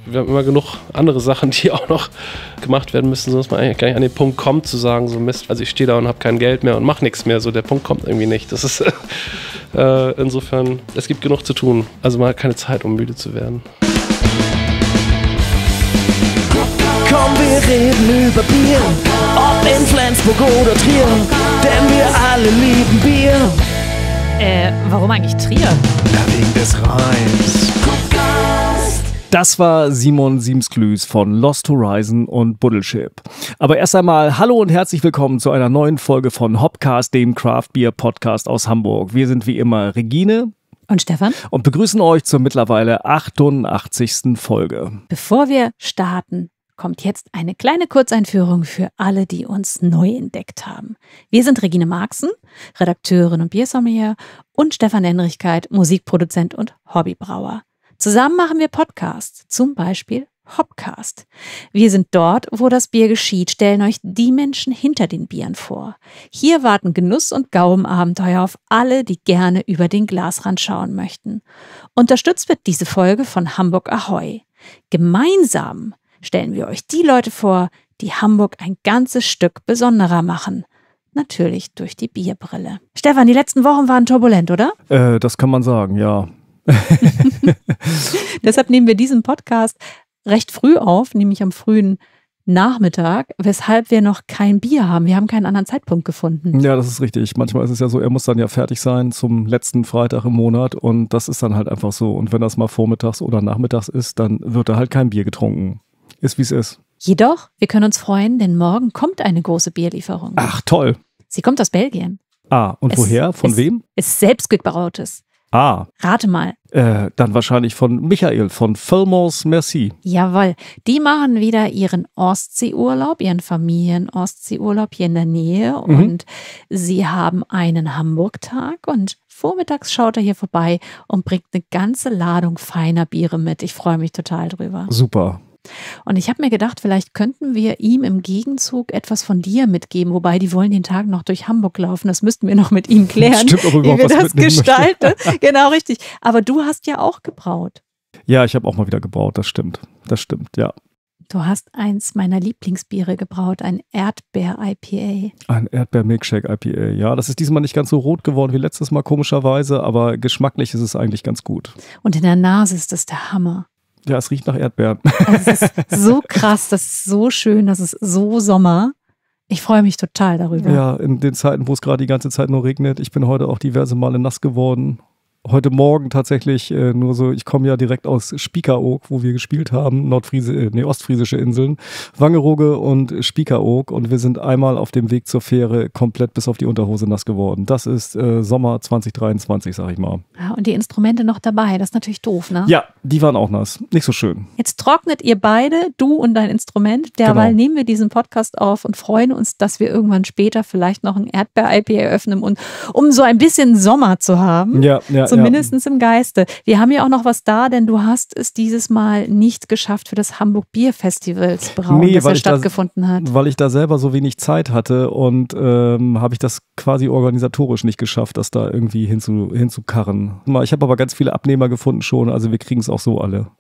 wir haben immer genug andere Sachen, die auch noch gemacht werden müssen, sodass man eigentlich gar nicht an den Punkt kommt, zu sagen, so Mist, also ich stehe da und habe kein Geld mehr und mache nichts mehr. So, der Punkt kommt irgendwie nicht. Das ist insofern, es gibt genug zu tun. Also man hat keine Zeit, um müde zu werden. Komm, wir reden über Bier, ob in Flensburg oder Trier, denn wir alle lieben Bier. Warum eigentlich Trier? Ja, wegen des Reims. Das war Simon Siemsklüs von Lost Horizon und Buddelship. Aber erst einmal hallo und herzlich willkommen zu einer neuen Folge von Hopcast, dem Craft Beer Podcast aus Hamburg. Wir sind wie immer Regine und Stefan und begrüßen euch zur mittlerweile 88. Folge. Bevor wir starten, kommt jetzt eine kleine Kurzeinführung für alle, die uns neu entdeckt haben. Wir sind Regine Marxen, Redakteurin und Biersommelier, und Stefan Henrichkeit, Musikproduzent und Hobbybrauer. Zusammen machen wir Podcasts, zum Beispiel Hopcast. Wir sind dort, wo das Bier geschieht, stellen euch die Menschen hinter den Bieren vor. Hier warten Genuss und Gaumenabenteuer auf alle, die gerne über den Glasrand schauen möchten. Unterstützt wird diese Folge von Hamburg Ahoi. Gemeinsam stellen wir euch die Leute vor, die Hamburg ein ganzes Stück besonderer machen. Natürlich durch die Bierbrille. Stefan, die letzten Wochen waren turbulent, oder? Das kann man sagen, ja. Deshalb nehmen wir diesen Podcast recht früh auf, nämlich am frühen Nachmittag, weshalb wir noch kein Bier haben. Wir haben keinen anderen Zeitpunkt gefunden. Ja, das ist richtig. Manchmal ist es ja so, er muss dann ja fertig sein zum letzten Freitag im Monat und das ist dann halt einfach so. Und wenn das mal vormittags oder nachmittags ist, dann wird da halt kein Bier getrunken. Ist wie es ist. Jedoch, wir können uns freuen, denn morgen kommt eine große Bierlieferung. Ach, toll. Sie kommt aus Belgien. Ah, und woher? Von wem? Ist selbstgebrautes. Ah. Rate mal. Dann wahrscheinlich von Michael von Fillmores Merci. Jawohl. Die machen wieder ihren Ostseeurlaub, ihren Familien-Ostseeurlaub hier in der Nähe. Und sie haben einen Hamburg-Tag und vormittags schaut er hier vorbei und bringt eine ganze Ladung feiner Biere mit. Ich freue mich total drüber. Super. Und ich habe mir gedacht, vielleicht könnten wir ihm im Gegenzug etwas von dir mitgeben, wobei die wollen den Tag noch durch Hamburg laufen. Das müssten wir noch mit ihm klären, stimmt, ob wie wir das gestalten. Möchte. Genau, richtig. Aber du hast ja auch gebraut. Ja, ich habe auch mal wieder gebraut, das stimmt. Das stimmt, ja. Du hast eins meiner Lieblingsbiere gebraut, ein Erdbeer-IPA. Ein Erdbeer-Milkshake-IPA, ja. Das ist diesmal nicht ganz so rot geworden wie letztes Mal, komischerweise, aber geschmacklich ist es eigentlich ganz gut. Und in der Nase ist das der Hammer. Ja, es riecht nach Erdbeeren. Also es ist so krass, das ist so schön, das ist so Sommer. Ich freue mich total darüber. Ja, in den Zeiten, wo es gerade die ganze Zeit nur regnet. Ich bin heute auch diverse Male nass geworden. Heute Morgen tatsächlich nur so, ich komme ja direkt aus Spiekeroog, wo wir gespielt haben, ostfriesische Inseln, Wangerooge und Spiekeroog, und wir sind einmal auf dem Weg zur Fähre komplett bis auf die Unterhose nass geworden. Das ist Sommer 2023, sag ich mal. Ja, und die Instrumente noch dabei, das ist natürlich doof, ne? Ja, die waren auch nass, nicht so schön. Jetzt trocknet ihr beide, du und dein Instrument, derweil nehmen wir diesen Podcast auf und freuen uns, dass wir irgendwann später vielleicht noch ein Erdbeer-IPA eröffnen, und um so ein bisschen Sommer zu haben. Ja. Zumindest im Geiste. Wir haben ja auch noch was da, denn du hast es dieses Mal nicht geschafft für das Hamburg Bier Festival zu brauen, das ja stattgefunden hat. Weil ich da selber so wenig Zeit hatte und habe ich das quasi organisatorisch nicht geschafft, das da irgendwie hinzukarren. Ich habe aber ganz viele Abnehmer gefunden schon, also wir kriegen es auch so alle.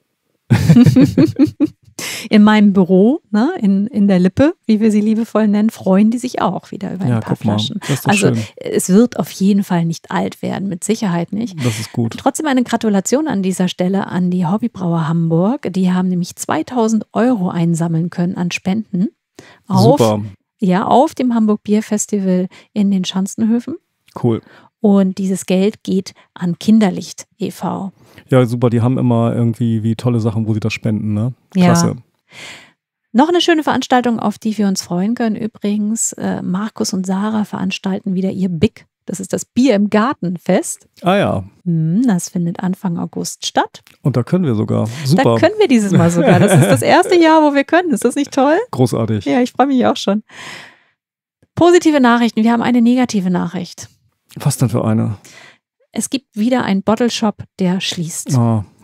In meinem Büro, ne, in der Lippe, wie wir sie liebevoll nennen, freuen die sich auch wieder über ein paar Flaschen. Das ist doch also schön. Es wird auf jeden Fall nicht alt werden, mit Sicherheit nicht. Das ist gut. Trotzdem eine Gratulation an dieser Stelle an die Hobbybrauer Hamburg. Die haben nämlich 2.000 € einsammeln können an Spenden. Super. Ja, auf dem Hamburg Bier Festival in den Schanzenhöfen. Cool. Und dieses Geld geht an Kinderlicht e.V. Ja, super, die haben immer irgendwie wie tolle Sachen, wo sie das spenden, ne? Klasse. Ja. Noch eine schöne Veranstaltung, auf die wir uns freuen können übrigens. Markus und Sarah veranstalten wieder ihr BIG. Das ist das Bier im Garten Fest. Ah ja. Das findet Anfang August statt. Und da können wir sogar. Super. Da können wir dieses Mal sogar. Das ist das erste Jahr, wo wir können. Ist das nicht toll? Großartig. Ja, ich freue mich auch schon. Positive Nachrichten. Wir haben eine negative Nachricht. Was denn für eine? Es gibt wieder einen Bottle Shop, der schließt. Ah,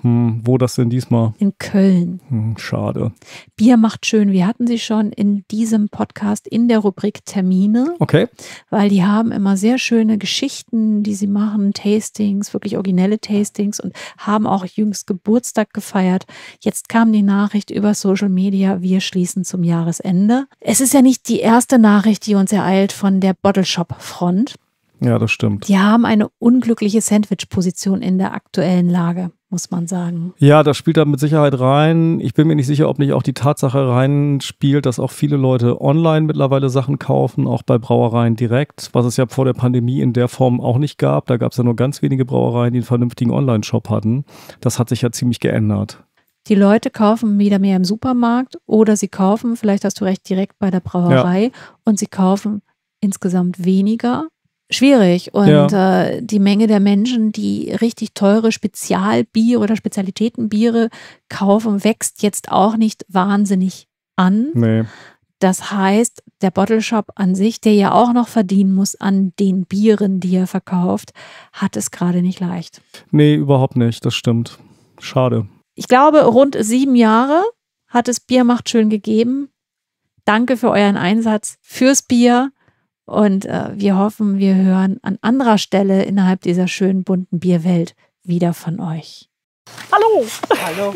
Wo das denn diesmal? In Köln. Schade. Bier macht schön. Wir hatten sie schon in diesem Podcast in der Rubrik Termine. Okay. Weil die haben immer sehr schöne Geschichten, die sie machen, Tastings, wirklich originelle Tastings und haben auch jüngst Geburtstag gefeiert. Jetzt kam die Nachricht über Social Media, wir schließen zum Jahresende. Es ist ja nicht die erste Nachricht, die uns ereilt von der Bottle Shop Front. Ja, das stimmt. Die haben eine unglückliche Sandwich-Position in der aktuellen Lage, muss man sagen. Ja, das spielt da mit Sicherheit rein. Ich bin mir nicht sicher, ob nicht auch die Tatsache reinspielt, dass auch viele Leute online mittlerweile Sachen kaufen, auch bei Brauereien direkt, was es ja vor der Pandemie in der Form auch nicht gab. Da gab es ja nur ganz wenige Brauereien, die einen vernünftigen Online-Shop hatten. Das hat sich ja ziemlich geändert. Die Leute kaufen wieder mehr im Supermarkt oder sie kaufen, vielleicht hast du recht, direkt bei der Brauerei und sie kaufen insgesamt weniger. Schwierig. Und die Menge der Menschen, die richtig teure Spezialbiere oder Spezialitätenbiere kaufen, wächst jetzt auch nicht wahnsinnig an. Nee. Das heißt, der Bottle Shop an sich, der ja auch noch verdienen muss an den Bieren, die er verkauft, hat es gerade nicht leicht. Nee, überhaupt nicht. Das stimmt. Schade. Ich glaube, rund 7 Jahre hat es Bier macht schön gegeben. Danke für euren Einsatz fürs Bier. Und wir hoffen, wir hören an anderer Stelle innerhalb dieser schönen bunten Bierwelt wieder von euch. Hallo. Hallo.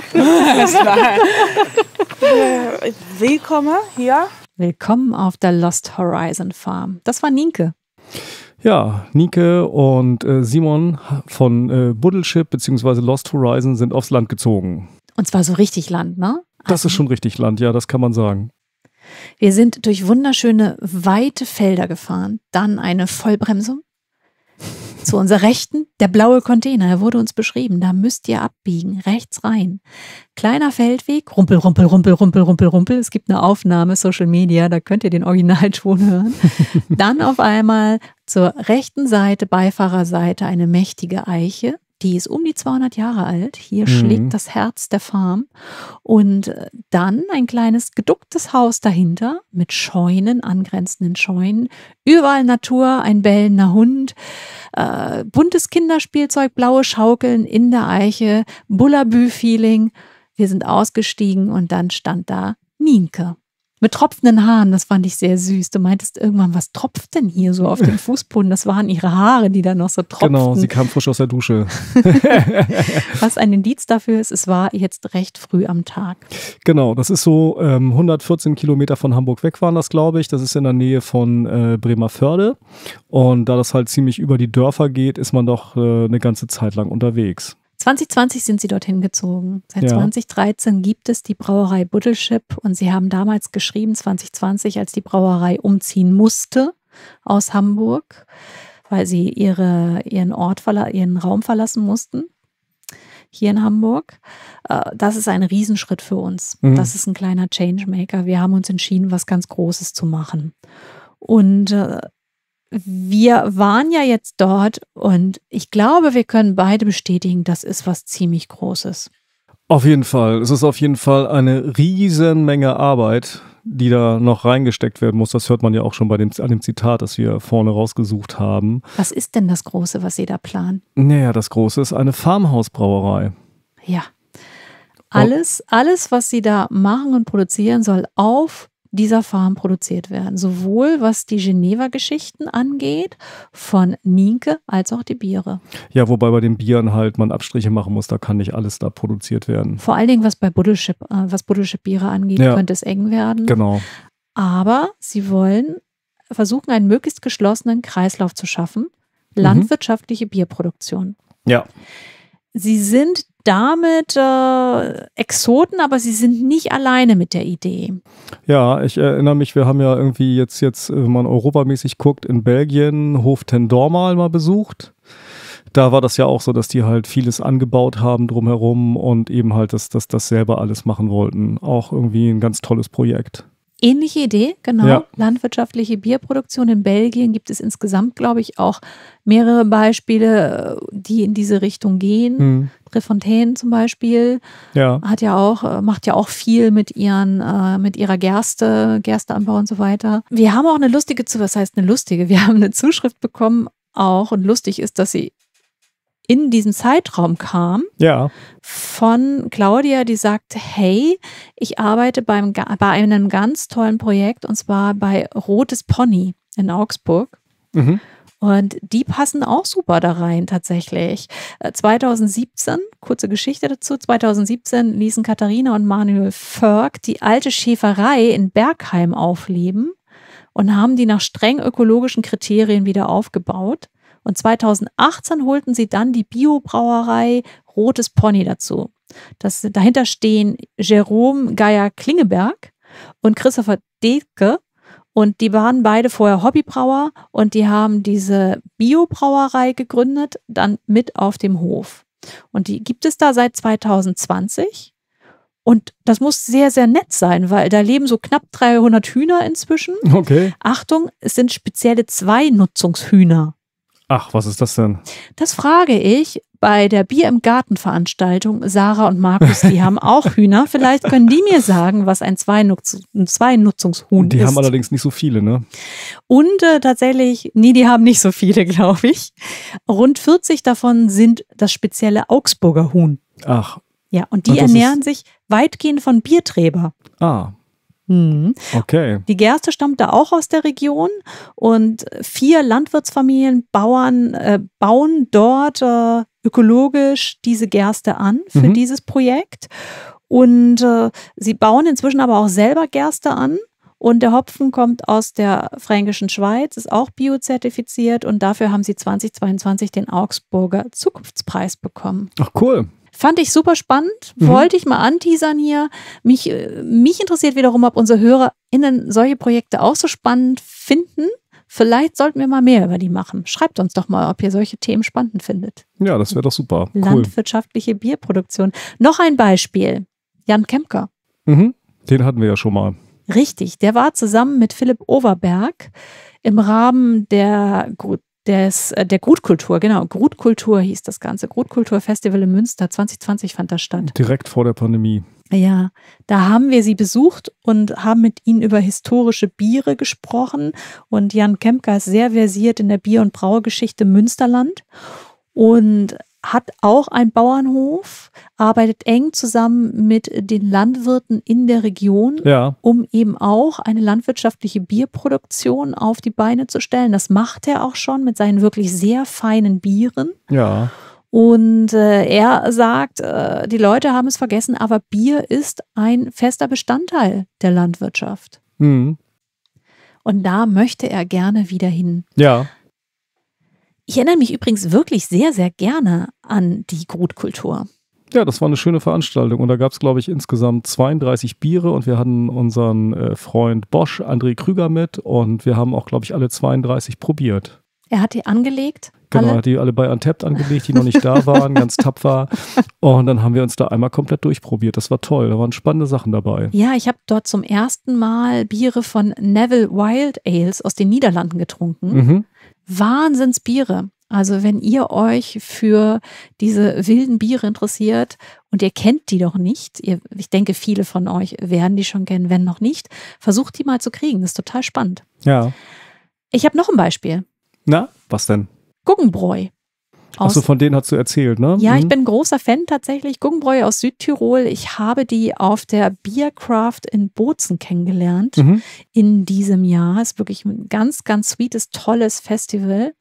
Willkommen hier. Willkommen auf der Lost Horizon Farm. Das war Nienke. Ja, Nike und Simon von Buddleship bzw. Lost Horizon sind aufs Land gezogen. Und zwar so richtig Land, ne? Das ist schon richtig Land, ja, das kann man sagen. Wir sind durch wunderschöne, weite Felder gefahren, dann eine Vollbremsung. Zu unserer Rechten, der blaue Container, er wurde uns beschrieben, da müsst ihr abbiegen, rechts rein. Kleiner Feldweg, Rumpel, Rumpel, Rumpel, Rumpel, Rumpel, Rumpel. Es gibt eine Aufnahme, Social Media, da könnt ihr den Originalton hören. Dann auf einmal zur rechten Seite, Beifahrerseite, eine mächtige Eiche. Die ist um die 200 Jahre alt. Hier schlägt das Herz der Farm. Und dann ein kleines geducktes Haus dahinter mit Scheunen, angrenzenden Scheunen. Überall Natur, ein bellender Hund, buntes Kinderspielzeug, blaue Schaukeln in der Eiche, Bullabü-Feeling. Wir sind ausgestiegen und dann stand da Nienke. Mit tropfenden Haaren, das fand ich sehr süß. Du meintest irgendwann, was tropft denn hier so auf dem Fußboden? Das waren ihre Haare, die da noch so tropften. Genau, sie kam frisch aus der Dusche. Was ein Indiz dafür ist, es war jetzt recht früh am Tag. Genau, das ist so 114 Kilometer von Hamburg weg waren das, glaube ich. Das ist in der Nähe von Bremervörde. Und da das halt ziemlich über die Dörfer geht, ist man doch eine ganze Zeit lang unterwegs. 2020 sind sie dorthin gezogen. Seit 2013 gibt es die Brauerei Buddleship und sie haben damals geschrieben, 2020, als die Brauerei umziehen musste aus Hamburg, weil sie ihren Raum verlassen mussten, hier in Hamburg. Das ist ein Riesenschritt für uns. Das ist ein kleiner Changemaker. Wir haben uns entschieden, was ganz Großes zu machen. Und wir waren ja jetzt dort und ich glaube, wir können beide bestätigen, das ist was ziemlich Großes. Auf jeden Fall. Es ist auf jeden Fall eine riesen Menge Arbeit, die da noch reingesteckt werden muss. Das hört man ja auch schon an dem Zitat, das wir vorne rausgesucht haben. Was ist denn das Große, was Sie da planen? Naja, das Große ist eine Farmhausbrauerei. Ja. Alles, was Sie da machen und produzieren, soll auf dieser Farm produziert werden. Sowohl was die Geneva-Geschichten angeht, von Nienke, als auch die Biere. Ja, wobei bei den Bieren halt man Abstriche machen muss, da kann nicht alles da produziert werden. Vor allen Dingen, was Buddleship Biere angeht, könnte es eng werden. Genau. Aber sie wollen versuchen, einen möglichst geschlossenen Kreislauf zu schaffen. Landwirtschaftliche Bierproduktion. Ja. Sie sind damit Exoten, aber sie sind nicht alleine mit der Idee. Ja, ich erinnere mich, wir haben ja irgendwie jetzt, wenn man europamäßig guckt, in Belgien Hof ten Dormaal mal besucht. Da war das ja auch so, dass die halt vieles angebaut haben drumherum und eben halt das selber alles machen wollten. Auch irgendwie ein ganz tolles Projekt. Ähnliche Idee, genau. Ja. Landwirtschaftliche Bierproduktion in Belgien gibt es insgesamt, glaube ich, auch mehrere Beispiele, die in diese Richtung gehen. Trefontaine zum Beispiel macht ja auch viel mit ihrer Gersteanbau und so weiter. Wir haben auch eine lustige, wir haben eine Zuschrift bekommen auch und lustig ist, dass sie in diesem Zeitraum kam. Ja. Von Claudia, die sagte, hey, ich arbeite bei einem ganz tollen Projekt und zwar bei Rotes Pony in Augsburg. Mhm. Und die passen auch super da rein tatsächlich. 2017, kurze Geschichte dazu, 2017 ließen Katharina und Manuel Förg die alte Schäferei in Bergheim aufleben und haben die nach streng ökologischen Kriterien wieder aufgebaut. Und 2018 holten sie dann die Biobrauerei Rotes Pony dazu. Dahinter stehen Jerome Geier-Klingeberg und Christopher Detke. Und die waren beide vorher Hobbybrauer und die haben diese Biobrauerei gegründet, dann mit auf dem Hof. Und die gibt es da seit 2020. Und das muss sehr, sehr nett sein, weil da leben so knapp 300 Hühner inzwischen. Okay. Achtung, es sind spezielle Zweinutzungshühner. Ach, was ist das denn? Das frage ich bei der Bier im Garten Veranstaltung. Sarah und Markus, die haben auch Hühner. Vielleicht können die mir sagen, was ein Zweinutzungshuhn ist. Die haben allerdings nicht so viele, ne? Und tatsächlich, nee, die haben nicht so viele, glaube ich. Rund 40 davon sind das spezielle Augsburger Huhn. Ach. Ja, und die ernähren sich weitgehend von Bierträber. Ah. Okay. Die Gerste stammt da auch aus der Region und 4 Landwirtsfamilien bauen dort ökologisch diese Gerste an für dieses Projekt. Und sie bauen inzwischen aber auch selber Gerste an. Und der Hopfen kommt aus der Fränkischen Schweiz, ist auch biozertifiziert und dafür haben sie 2022 den Augsburger Zukunftspreis bekommen. Ach, cool. Fand ich super spannend, wollte ich mal anteasern hier. Mich interessiert wiederum, ob unsere HörerInnen solche Projekte auch so spannend finden. Vielleicht sollten wir mal mehr über die machen. Schreibt uns doch mal, ob ihr solche Themen spannend findet. Ja, das wäre doch super. Cool. Landwirtschaftliche Bierproduktion. Noch ein Beispiel. Jan Kempker. Den hatten wir ja schon mal. Richtig, der war zusammen mit Philipp Overberg im Rahmen der Grutkultur, genau, Grutkultur hieß das Ganze. Grutkulturfestival in Münster 2020 fand das statt. Direkt vor der Pandemie. Ja, da haben wir sie besucht und haben mit ihnen über historische Biere gesprochen. Und Jan Kempker ist sehr versiert in der Bier- und Braugeschichte Münsterland und hat auch einen Bauernhof, arbeitet eng zusammen mit den Landwirten in der Region, um eben auch eine landwirtschaftliche Bierproduktion auf die Beine zu stellen. Das macht er auch schon mit seinen wirklich sehr feinen Bieren. Ja. Und er sagt, die Leute haben es vergessen, aber Bier ist ein fester Bestandteil der Landwirtschaft. Und da möchte er gerne wieder hin. Ja. Ich erinnere mich übrigens wirklich sehr, sehr gerne an die Grutkultur. Ja, das war eine schöne Veranstaltung und da gab es, glaube ich, insgesamt 32 Biere und wir hatten unseren Freund Bosch, André Krüger mit und wir haben auch, glaube ich, alle 32 probiert. Er hat die angelegt? Genau, er hat die alle bei Untapped angelegt, die noch nicht da waren, ganz tapfer. Und dann haben wir uns da einmal komplett durchprobiert. Das war toll, da waren spannende Sachen dabei. Ja, ich habe dort zum ersten Mal Biere von Neville Wild Ales aus den Niederlanden getrunken. Wahnsinnsbiere. Also wenn ihr euch für diese wilden Biere interessiert und ihr kennt die doch nicht, ich denke, viele von euch werden die schon kennen, wenn noch nicht, versucht die mal zu kriegen. Das ist total spannend. Ja. Ich habe noch ein Beispiel. Na, was denn? Guggenbräu. Achso, von denen hast du erzählt, ne? Ja, ich bin großer Fan tatsächlich. Guggenbräu aus Südtirol. Ich habe die auf der Biercraft in Bozen kennengelernt in diesem Jahr. Ist wirklich ein ganz, ganz sweetes, tolles Festival.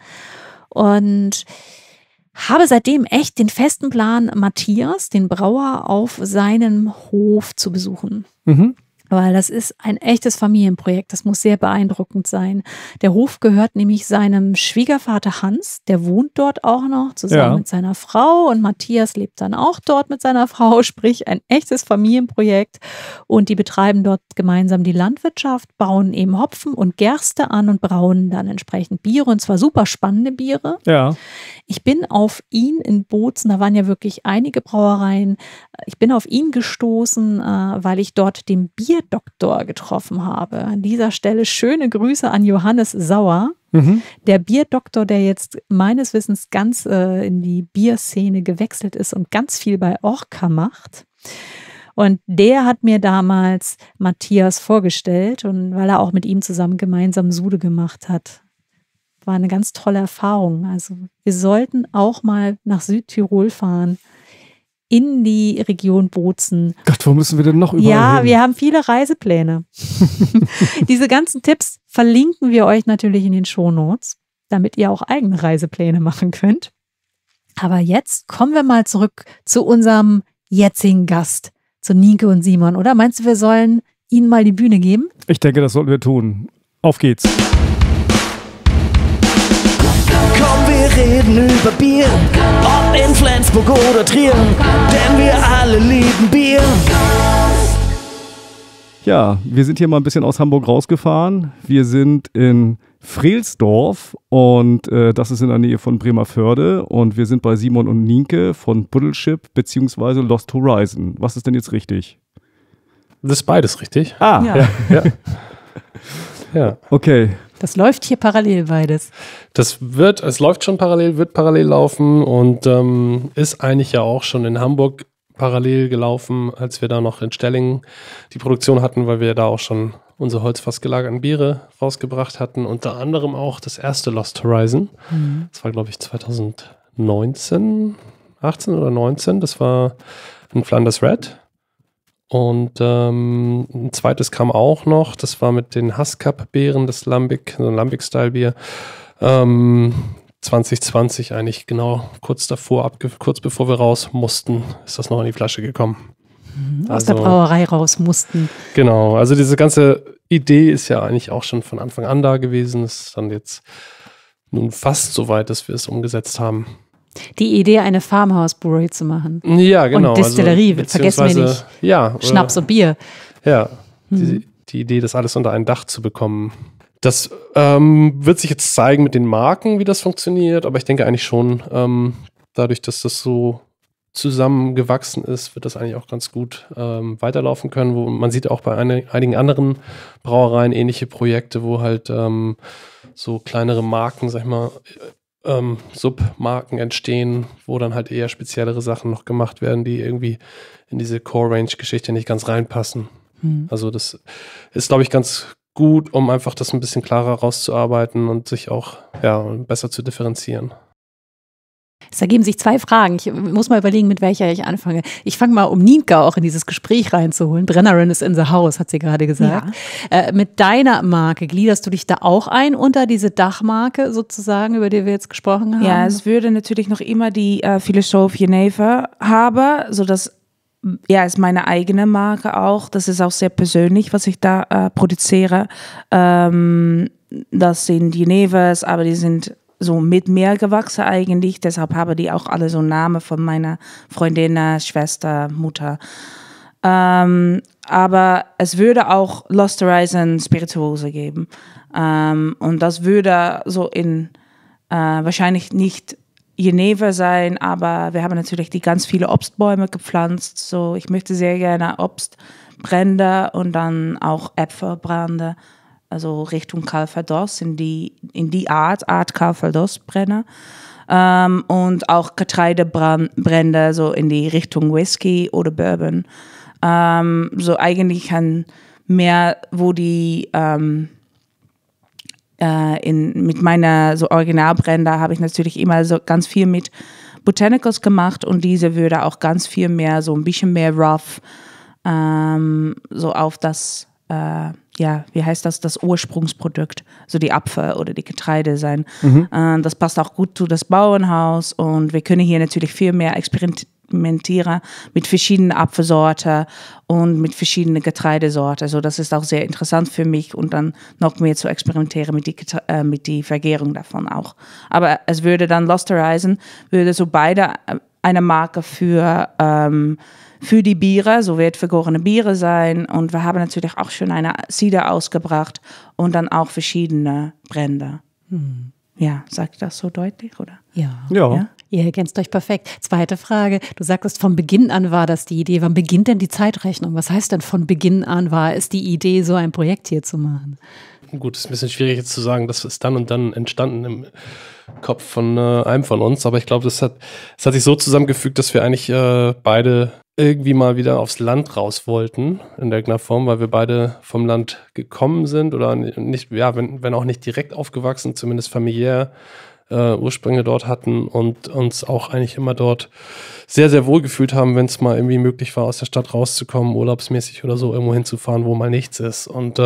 Und habe seitdem echt den festen Plan, Matthias, den Brauer, auf seinem Hof zu besuchen. Weil das ist ein echtes Familienprojekt. Das muss sehr beeindruckend sein. Der Hof gehört nämlich seinem Schwiegervater Hans. Der wohnt dort auch noch zusammen mit seiner Frau. Und Matthias lebt dann auch dort mit seiner Frau. Sprich, ein echtes Familienprojekt. Und die betreiben dort gemeinsam die Landwirtschaft, bauen eben Hopfen und Gerste an und brauen dann entsprechend Biere. Und zwar super spannende Biere. Ja. Ich bin auf ihn in Bozen, da waren ja wirklich einige Brauereien. Ich bin auf ihn gestoßen, weil ich dort den Bierdoktor getroffen habe. An dieser Stelle schöne Grüße an Johannes Sauer. Der Bierdoktor, der jetzt meines Wissens ganz in die Bierszene gewechselt ist und ganz viel bei Orca macht. Und der hat mir damals Matthias vorgestellt und weil er auch mit ihm zusammen gemeinsam Sude gemacht hat. war eine ganz tolle Erfahrung. Also wir sollten auch mal nach Südtirol fahren, in die Region Bozen. Gott, wo müssen wir denn noch überall Ja, hin? wir haben viele Reisepläne. Diese ganzen Tipps verlinken wir euch natürlich in den Shownotes, damit ihr auch eigene Reisepläne machen könnt. Aber jetzt kommen wir mal zurück zu unserem jetzigen Gast, zu Nienke und Simon, oder? Meinst du, wir sollen ihnen mal die Bühne geben? Ich denke, das sollten wir tun. Auf geht's. Komm, wir reden über Bier, ob in Flensburg oder Trier, denn wir alle lieben Bier. Ja, wir sind hier mal ein bisschen aus Hamburg rausgefahren. Wir sind in Freelsdorf und das ist in der Nähe von Bremervörde und wir sind bei Simon und Nienke von Buddelship bzw. Lost Horizon. Was ist denn jetzt richtig? Das ist beides richtig. Ah, Ja. Ja. Okay. Das läuft hier parallel beides. Es läuft schon parallel, wird parallel laufen und ist eigentlich ja auch schon in Hamburg parallel gelaufen, als wir da noch in Stellingen die Produktion hatten, weil wir da auch schon unsere holzfass gelagerten Biere rausgebracht hatten. Unter anderem auch das erste Lost Horizon. Das war, glaube ich, 2019, 18 oder 19. Das war ein Flanders Red. Und ein zweites kam auch noch. Das war mit den Haskap-Beeren, das Lambic, so ein Lambic-Style-Bier. 2020 eigentlich genau kurz bevor wir raus mussten, ist das noch in die Flasche gekommen. Aus der Brauerei raus mussten. Genau, also diese ganze Idee ist ja eigentlich auch schon von Anfang an da gewesen. Es ist dann jetzt nun fast so weit, dass wir es umgesetzt haben. Die Idee, eine Farmhouse-Brewery zu machen. Ja, genau. Und Distillerie, vergessen wir nicht. Ja, Schnaps und Bier. Ja, die Idee, das alles unter ein Dach zu bekommen. Das wird sich jetzt zeigen mit den Marken, wie das funktioniert, aber ich denke eigentlich schon, dadurch, dass das so zusammengewachsen ist, wird das eigentlich auch ganz gut weiterlaufen können. Wo man sieht auch bei einigen anderen Brauereien ähnliche Projekte, wo halt so kleinere Marken, sag ich mal, Submarken entstehen, wo dann halt eher speziellere Sachen noch gemacht werden, die irgendwie in diese Core-Range-Geschichte nicht ganz reinpassen. Also das ist, glaube ich, ganz gut, um einfach das ein bisschen klarer rauszuarbeiten und sich auch besser zu differenzieren. Es ergeben sich zwei Fragen. Ich muss mal überlegen, mit welcher ich anfange. Ich fange mal, um Nienke auch in dieses Gespräch reinzuholen. Brennerin is in the house, hat sie gerade gesagt. Ja. Mit deiner Marke, gliederst du dich da auch ein unter diese Dachmarke sozusagen, über die wir jetzt gesprochen haben? Ja, es würde natürlich noch immer die Philosoph Geneva haben, sodass ist meine eigene Marke auch. Das ist auch sehr persönlich, was ich da produziere. Das sind Genevas, aber die sind so mit mir gewachsen eigentlich. Deshalb haben die auch alle so Namen von meiner Freundin, Schwester, Mutter. Aber es würde auch Lost Horizon Spirituose geben. Und das würde so in wahrscheinlich nicht Geneva sein, aber wir haben natürlich die ganz viele Obstbäume gepflanzt. So, ich möchte sehr gerne Obstbrände und dann auch Äpfelbrände, also Richtung Calvados, in die Art Calvados-Brenner. Und auch Getreidebrände, so in die Richtung Whisky oder Bourbon. So eigentlich mehr, wo die mit meiner so Originalbrände habe ich natürlich immer so ganz viel mit Botanicals gemacht und diese würde auch ganz viel mehr, so ein bisschen mehr rough, so auf das, wie heißt das Ursprungsprodukt, so die Apfel oder die Getreide sein. Das passt auch gut zu das Bauernhaus und wir können hier natürlich viel mehr experimentieren mit verschiedenen Apfelsorten und mit verschiedenen Getreidesorten. Also das ist auch sehr interessant für mich und dann noch mehr zu experimentieren mit die Vergärung davon auch. Aber es würde dann Lost Horizon, würde so beide eine Marke für die Biere, so wird vergorene Biere sein und wir haben natürlich auch schon eine Cider ausgebracht und dann auch verschiedene Brände. Ja, sagt ich das so deutlich, oder? Ja. Ihr ergänzt euch perfekt. Zweite Frage. Du sagtest, von Beginn an war das die Idee. Wann beginnt denn die Zeitrechnung? Was heißt denn von Beginn an war es die Idee, so ein Projekt hier zu machen? Gut, ist ein bisschen schwierig jetzt zu sagen, das ist dann und dann entstanden im Kopf von einem von uns, aber ich glaube, das hat sich so zusammengefügt, dass wir eigentlich beide irgendwie mal wieder aufs Land raus wollten, in irgendeiner Form, weil wir beide vom Land gekommen sind oder nicht, ja, wenn auch nicht direkt aufgewachsen, zumindest familiär Ursprünge dort hatten und uns auch eigentlich immer dort sehr, sehr wohl gefühlt haben, wenn es mal irgendwie möglich war, aus der Stadt rauszukommen, urlaubsmäßig oder so, irgendwo hinzufahren, wo mal nichts ist. Und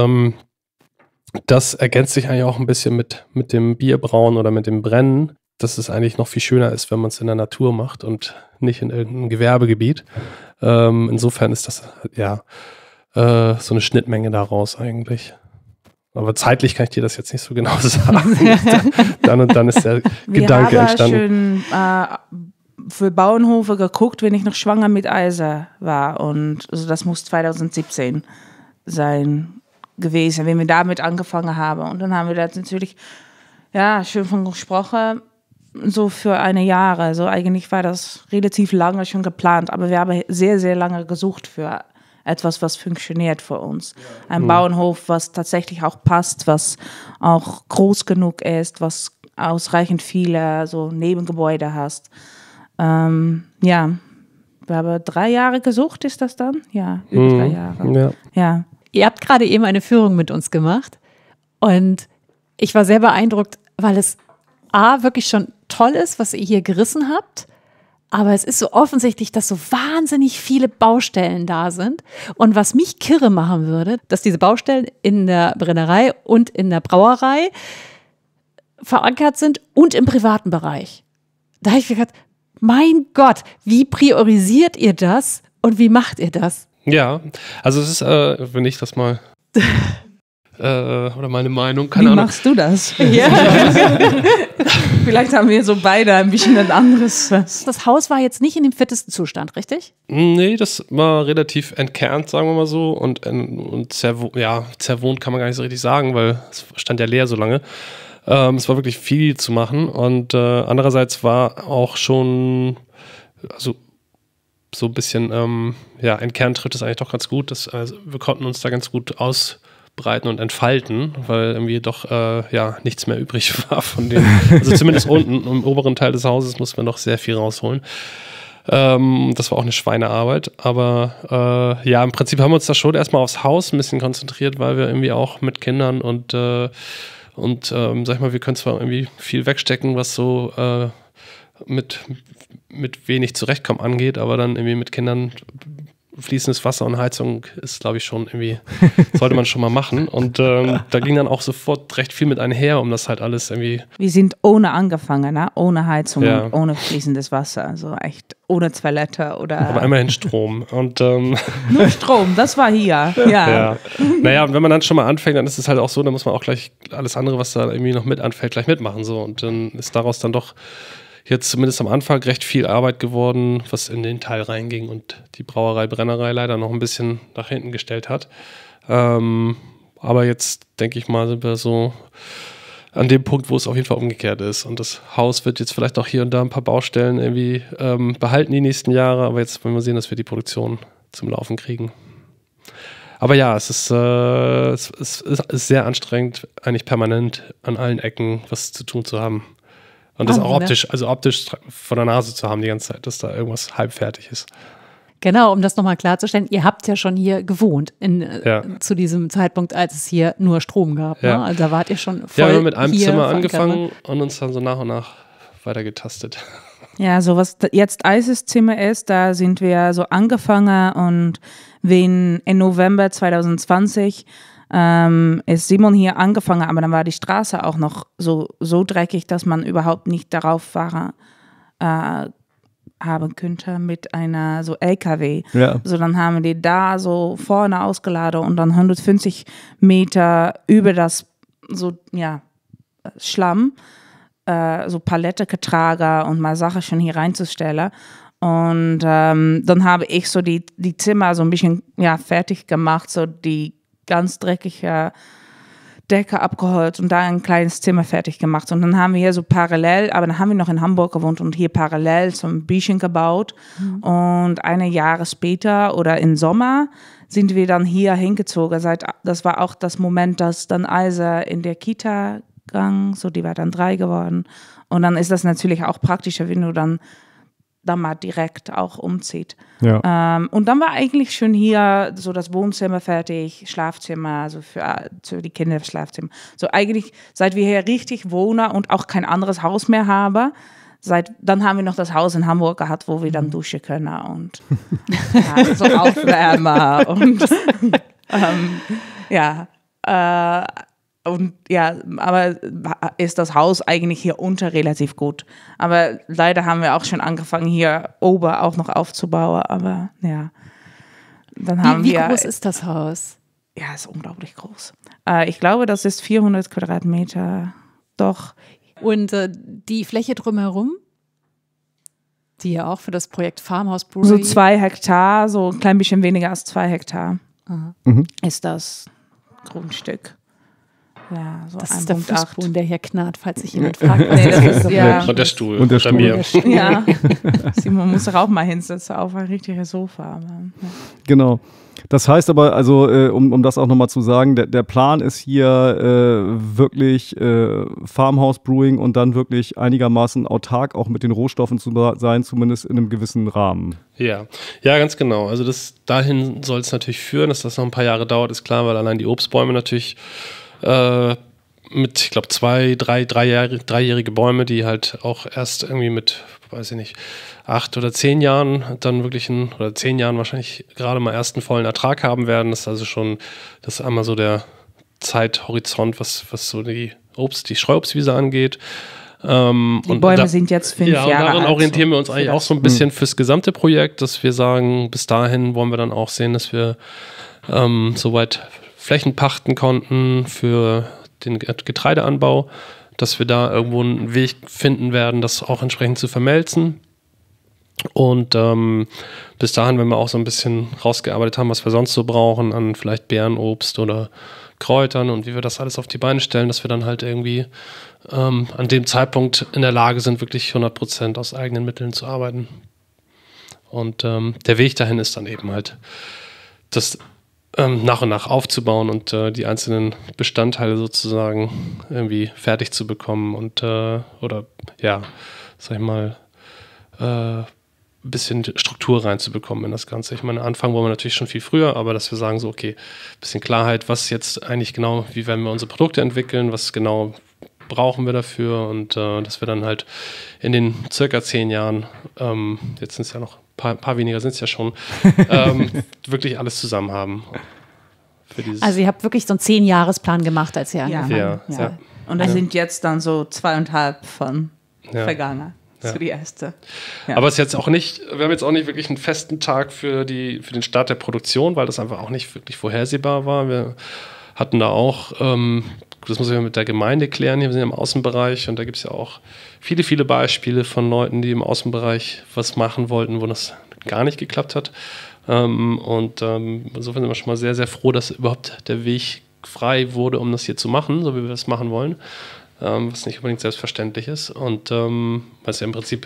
das ergänzt sich eigentlich auch ein bisschen mit dem Bierbrauen oder mit dem Brennen, dass es eigentlich noch viel schöner ist, wenn man es in der Natur macht und nicht in irgendeinem Gewerbegebiet. Insofern ist das ja so eine Schnittmenge daraus eigentlich. Aber zeitlich kann ich dir das jetzt nicht so genau sagen. Dann und dann ist der Gedanke entstanden. Wir haben schön für Bauernhofe geguckt, wenn ich noch schwanger mit Eise war. Und also das muss 2017 sein gewesen, wenn wir damit angefangen haben. Und dann haben wir da natürlich schön von gesprochen, so für eine Jahre. Also eigentlich war das relativ lange schon geplant, aber wir haben sehr, sehr lange gesucht für etwas, was funktioniert für uns. Ein Bauernhof, was tatsächlich auch passt, was auch groß genug ist, was ausreichend viele so Nebengebäude hast. Wir haben 3 Jahre gesucht, ist das dann? Ja, über 3 Jahre. Ja. Ihr habt gerade eben eine Führung mit uns gemacht und ich war sehr beeindruckt, weil es wirklich schon toll ist, was ihr hier gerissen habt. Aber es ist so offensichtlich, dass so wahnsinnig viele Baustellen da sind. Und was mich kirre machen würde, dass diese Baustellen in der Brennerei und in der Brauerei verankert sind und im privaten Bereich. Da habe ich mir gedacht, mein Gott, wie priorisiert ihr das und wie macht ihr das? Ja, also es ist, wenn ich das mal oder meine Meinung, keine Ahnung. Wie machst du das? Ja. Vielleicht haben wir so beide ein bisschen ein anderes. Das Haus war jetzt nicht in dem fittesten Zustand, richtig? Nee, das war relativ entkernt, sagen wir mal so. Und zerwohnt kann man gar nicht so richtig sagen, weil es stand ja leer so lange. Es war wirklich viel zu machen. Und andererseits war auch schon, also so ein bisschen, entkernt trifft es eigentlich doch ganz gut. Wir konnten uns da ganz gut ausbreiten und entfalten, weil irgendwie doch nichts mehr übrig war von dem. Also zumindest unten im oberen Teil des Hauses mussten wir noch sehr viel rausholen. Das war auch eine Schweinearbeit, aber im Prinzip haben wir uns da schon erstmal aufs Haus ein bisschen konzentriert, weil wir irgendwie auch mit Kindern und sag ich mal, wir können zwar irgendwie viel wegstecken, was so mit wenig Zurechtkommen angeht, aber dann irgendwie mit Kindern fließendes Wasser und Heizung ist, glaube ich, schon irgendwie, sollte man schon mal machen. Und da ging dann auch sofort recht viel mit einher, um das halt alles irgendwie. Wir sind ohne angefangen, ne? Ohne Heizung, ohne fließendes Wasser, also echt ohne Toilette oder. Aber immerhin Strom. Und, nur Strom, das war hier. Ja. Naja, und wenn man dann schon mal anfängt, dann ist es halt auch so, dann muss man auch gleich alles andere, was da irgendwie noch mit anfällt, gleich mitmachen. So. Und dann ist daraus dann doch jetzt zumindest am Anfang recht viel Arbeit geworden, was in den Teil reinging und die Brauerei, Brennerei leider noch ein bisschen nach hinten gestellt hat. Aber jetzt, denke ich mal, sind wir so an dem Punkt, wo es auf jeden Fall umgekehrt ist. Und das Haus wird jetzt vielleicht auch hier und da ein paar Baustellen irgendwie behalten die nächsten Jahre, aber jetzt wollen wir sehen, dass wir die Produktion zum Laufen kriegen. Aber ja, es ist sehr anstrengend, eigentlich permanent an allen Ecken was zu tun zu haben. Und das auch optisch vor der Nase zu haben die ganze Zeit, dass da irgendwas halb fertig ist. Genau, um das nochmal klarzustellen, ihr habt ja schon hier gewohnt zu diesem Zeitpunkt, als es hier nur Strom gab. Ja. Ne? Also da wart ihr schon voll. Ja, wir haben mit einem Zimmer verankert, angefangen und uns dann so nach und nach weiter getastet. Ja, so was jetzt Eises Zimmer ist, da sind wir so angefangen und wenn in November 2020 ist Simon hier angefangen, aber dann war die Straße auch noch so dreckig, dass man überhaupt nicht darauf fahren haben könnte mit einer so LKW. Ja. So dann haben wir die da so vorne ausgeladen und dann 150 Meter über das so Schlamm so Palette getragen und mal Sachen schon hier reinzustellen. Und dann habe ich so die Zimmer so ein bisschen fertig gemacht, so die ganz dreckige Decke abgeholt und da ein kleines Zimmer fertig gemacht. Und dann haben wir hier so parallel, aber dann haben wir noch in Hamburg gewohnt und hier parallel so ein bisschen gebaut. Mhm. Und eine Jahre später oder im Sommer sind wir dann hier hingezogen. Das war auch das Moment, dass dann Eise in der Kita ging, so die war dann 3 geworden. Und dann ist das natürlich auch praktischer, wenn du dann dann mal direkt auch umzieht. Ja. Und dann war eigentlich schon hier so das Wohnzimmer fertig, Schlafzimmer, also für die Kinder Schlafzimmer. So eigentlich, seit wir hier richtig wohnen und auch kein anderes Haus mehr haben, dann haben wir noch das Haus in Hamburg gehabt, wo wir dann duschen können und so Aufwärmer und aber ist das Haus eigentlich hier unter relativ gut. Aber leider haben wir auch schon angefangen, hier oben auch noch aufzubauen. Aber ja, dann haben wir... Wie groß ist das Haus? Ja, ist unglaublich groß. Ich glaube, das ist 400 Quadratmeter. Doch. Und die Fläche drumherum? Die ja auch für das Projekt Farmhouse Brewery... So 2 Hektar, so ein klein bisschen weniger als 2 Hektar ist das Grundstück. Ja, so das 1,8. ist der Fußboden, der hier knarrt, falls sich jemand fragt. Nee, das ist, ja. Und der Stuhl. Und der unter Stuhl. mir. Ja, Simon muss doch auch mal hinsetzen auf ein richtiges Sofa. Aber, ja. Genau. Das heißt aber, also um das auch nochmal zu sagen, der Plan ist hier wirklich Farmhouse Brewing und dann wirklich einigermaßen autark auch mit den Rohstoffen zu sein, zumindest in einem gewissen Rahmen. Ja, ganz genau. Also dahin soll es natürlich führen, dass das noch ein paar Jahre dauert, ist klar, weil allein die Obstbäume natürlich mit, ich glaube, 3-jährige Bäume, die halt auch erst irgendwie mit, weiß ich nicht, 8 oder 10 Jahren dann wirklich oder 10 Jahren wahrscheinlich gerade mal ersten vollen Ertrag haben werden. Das ist also schon, das ist einmal so der Zeithorizont, was so die Streuobstwiese angeht. Die Bäume sind jetzt 5 Jahre alt. Ja, und daran orientieren wir uns eigentlich auch so ein bisschen fürs gesamte Projekt, dass wir sagen, bis dahin wollen wir dann auch sehen, dass wir soweit Flächen pachten konnten für den Getreideanbau, dass wir da irgendwo einen Weg finden werden, das auch entsprechend zu vermelzen. Und bis dahin, wenn wir auch so ein bisschen rausgearbeitet haben, was wir sonst so brauchen, an vielleicht Beerenobst oder Kräutern und wie wir das alles auf die Beine stellen, dass wir dann halt irgendwie an dem Zeitpunkt in der Lage sind, wirklich 100% aus eigenen Mitteln zu arbeiten. Und der Weg dahin ist dann eben halt, das nach und nach aufzubauen und die einzelnen Bestandteile sozusagen irgendwie fertig zu bekommen und ein bisschen Struktur reinzubekommen in das Ganze. Ich meine, anfangen wollen wir natürlich schon viel früher, aber dass wir sagen so, okay, ein bisschen Klarheit, was jetzt eigentlich genau, wie werden wir unsere Produkte entwickeln, was genau brauchen wir dafür und dass wir dann halt in den circa 10 Jahren, jetzt sind es ja noch ein paar weniger sind es ja schon, wirklich alles zusammen haben. Also ihr habt wirklich so einen 10-Jahres-Plan gemacht, als ihr angefangen habt. Ja. Und das sind jetzt dann so 2,5 von vergangen. So die erste. Ja. Aber es ist jetzt auch nicht, wir haben jetzt auch nicht wirklich einen festen Tag für den Start der Produktion, weil das einfach auch nicht wirklich vorhersehbar war. Wir hatten da auch, das muss ich mit der Gemeinde klären, hier wir sind ja im Außenbereich und da gibt es ja auch viele, viele Beispiele von Leuten, die im Außenbereich was machen wollten, wo das gar nicht geklappt hat. Insofern sind wir schon mal sehr, sehr froh, dass überhaupt der Weg frei wurde, um das hier zu machen, so wie wir das machen wollen. Was nicht unbedingt selbstverständlich ist und was ja im Prinzip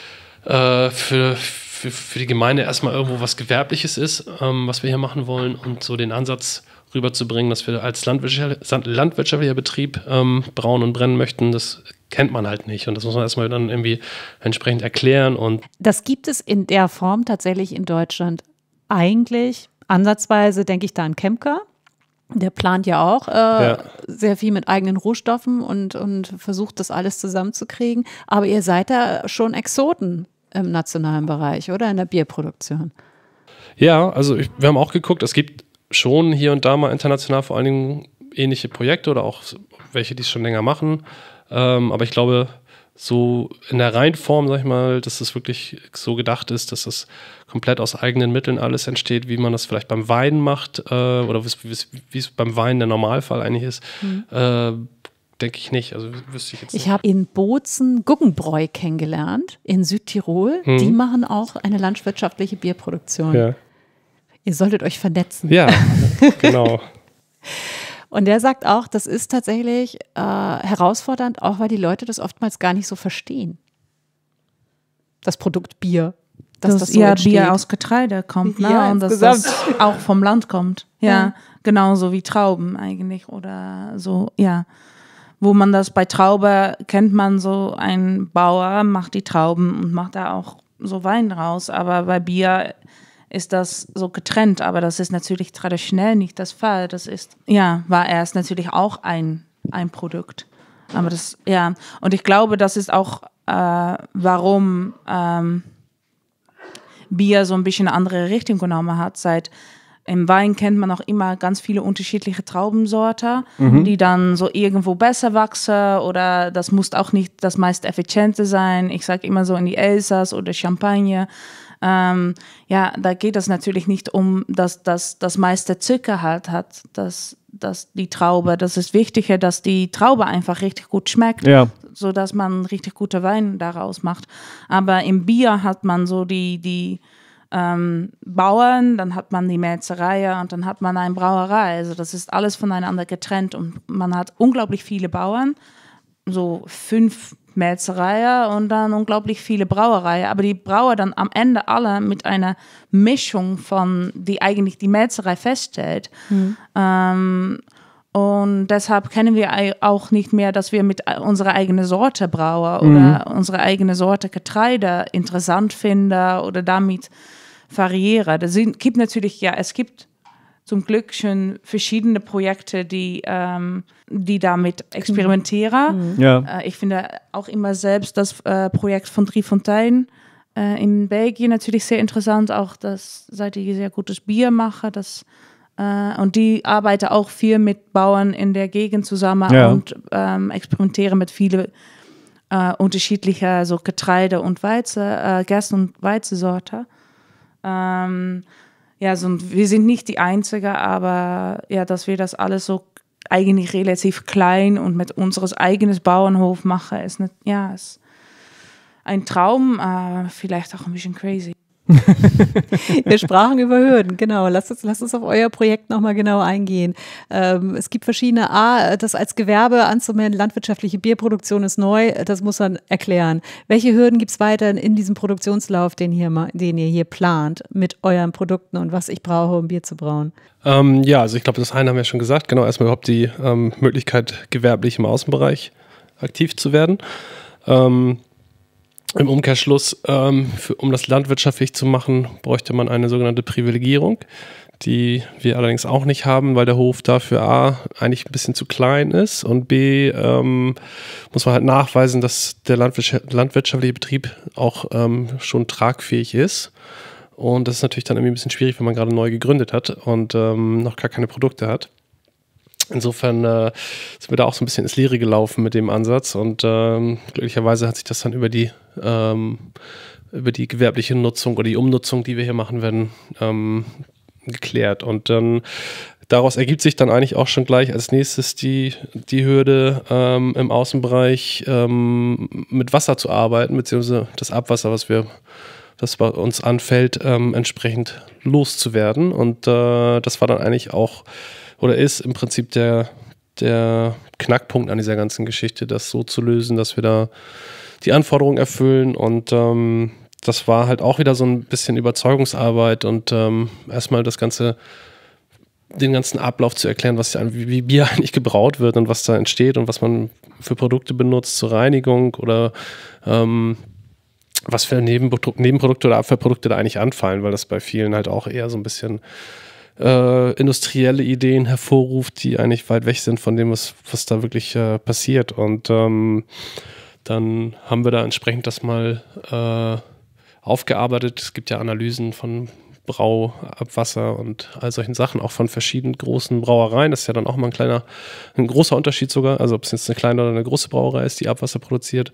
für die Gemeinde erstmal irgendwo was Gewerbliches ist, was wir hier machen wollen und so den Ansatz rüberzubringen, dass wir als landwirtschaftlicher Betrieb brauen und brennen möchten, das kennt man halt nicht und das muss man erstmal dann irgendwie entsprechend erklären. Und das gibt es in der Form tatsächlich in Deutschland eigentlich, ansatzweise denke ich da an Kemker. Der plant ja auch sehr viel mit eigenen Rohstoffen und versucht das alles zusammenzukriegen. Aber ihr seid da schon Exoten im nationalen Bereich, oder? In der Bierproduktion. Ja, also wir haben auch geguckt, es gibt schon hier und da mal international vor allen Dingen ähnliche Projekte oder auch welche, die es schon länger machen. Aber ich glaube, so in der Reinform, sag ich mal, dass es wirklich so gedacht ist, dass es komplett aus eigenen Mitteln alles entsteht, wie man das vielleicht beim Wein macht oder wie es beim Wein der Normalfall eigentlich ist, denke ich nicht. Also wüsste ich jetzt nicht. Ich habe in Bozen Guggenbräu kennengelernt, in Südtirol. Die machen auch eine landwirtschaftliche Bierproduktion. Ja. Ihr solltet euch vernetzen. Ja, genau. Und der sagt auch, das ist tatsächlich herausfordernd, auch weil die Leute das oftmals gar nicht so verstehen. Das Produkt Bier. Dass das so entsteht. Bier aus Getreide kommt, ne? Ja, und dass das auch vom Land kommt. Ja, genauso wie Trauben eigentlich oder so, ja. Wo man das bei Traube kennt man so, ein Bauer macht die Trauben und macht da auch so Wein raus, aber bei Bier ist das so getrennt, aber das ist natürlich traditionell nicht das Fall. Das ist, war erst natürlich auch ein Produkt. Aber das, und ich glaube, das ist auch, warum Bier so ein bisschen eine andere Richtung genommen hat. Im Wein kennt man auch immer ganz viele unterschiedliche Traubensorten, die dann so irgendwo besser wachsen oder das muss auch nicht das meist effiziente sein. Ich sage immer so in die Elsass oder Champagne. Da geht es natürlich nicht um, dass das meiste Zucker halt hat, dass die Traube, das ist wichtiger, dass die Traube einfach richtig gut schmeckt, sodass man richtig gute Wein daraus macht. Aber im Bier hat man so die Bauern, dann hat man die Melzerei und dann hat man eine Brauerei. Also das ist alles voneinander getrennt und man hat unglaublich viele Bauern, so 5 Melzereien und dann unglaublich viele Brauereien. Aber die brauen dann am Ende alle mit einer Mischung von, die eigentlich die Melzerei feststellt. Und deshalb kennen wir auch nicht mehr, dass wir mit unserer eigenen Sorte brauen oder unsere eigene Sorte Getreide interessant finden oder damit variieren. Gibt natürlich, es gibt zum Glück schon verschiedene Projekte, die damit experimentieren. Ich finde auch immer selbst das Projekt von Driefontein in Belgien natürlich sehr interessant, auch seit die sehr gutes Bier machen. Und die arbeiten auch viel mit Bauern in der Gegend zusammen und experimentieren mit vielen unterschiedlichen so Getreide und Gersten- und Weizensorten. Wir sind nicht die Einzige, aber dass wir das alles so eigentlich relativ klein und mit unseres eigenes Bauernhof machen, ist ein Traum, vielleicht auch ein bisschen crazy. Wir sprachen über Hürden, genau. Lasst uns auf euer Projekt nochmal genau eingehen. Es gibt verschiedene, das als Gewerbe anzumelden, landwirtschaftliche Bierproduktion ist neu, das muss man erklären. Welche Hürden gibt es weiterhin in diesem Produktionslauf, den ihr hier plant, mit euren Produkten und was ich brauche, um Bier zu brauen? Also ich glaube, das eine haben wir schon gesagt, genau, erstmal überhaupt die Möglichkeit, gewerblich im Außenbereich aktiv zu werden. Im Umkehrschluss, um das landwirtschaftlich zu machen, bräuchte man eine sogenannte Privilegierung, die wir allerdings auch nicht haben, weil der Hof dafür A, eigentlich ein bisschen zu klein ist und B, muss man halt nachweisen, dass der landwirtschaftliche Betrieb auch schon tragfähig ist. Und das ist natürlich dann irgendwie ein bisschen schwierig, wenn man gerade neu gegründet hat und noch gar keine Produkte hat. Insofern sind wir da auch so ein bisschen ins Leere gelaufen mit dem Ansatz und glücklicherweise hat sich das dann über die gewerbliche Nutzung oder die Umnutzung, die wir hier machen werden, geklärt. Und daraus ergibt sich dann eigentlich auch schon gleich als nächstes die Hürde, im Außenbereich mit Wasser zu arbeiten, beziehungsweise das Abwasser, das bei uns anfällt, entsprechend loszuwerden. Und das war dann eigentlich auch oder ist im Prinzip der Knackpunkt an dieser ganzen Geschichte, das so zu lösen, dass wir da die Anforderungen erfüllen. Und das war halt auch wieder so ein bisschen Überzeugungsarbeit und erstmal den ganzen Ablauf zu erklären, wie Bier eigentlich gebraut wird und was da entsteht und was man für Produkte benutzt zur Reinigung oder was für Nebenprodukte oder Abfallprodukte da eigentlich anfallen, weil das bei vielen halt auch eher so ein bisschen industrielle Ideen hervorruft, die eigentlich weit weg sind von dem, was da wirklich passiert. Und dann haben wir da entsprechend das mal aufgearbeitet. Es gibt ja Analysen von Brauabwasser und all solchen Sachen, auch von verschiedenen großen Brauereien. Das ist ja dann auch mal ein großer Unterschied sogar, also ob es jetzt eine kleine oder eine große Brauerei ist, die Abwasser produziert.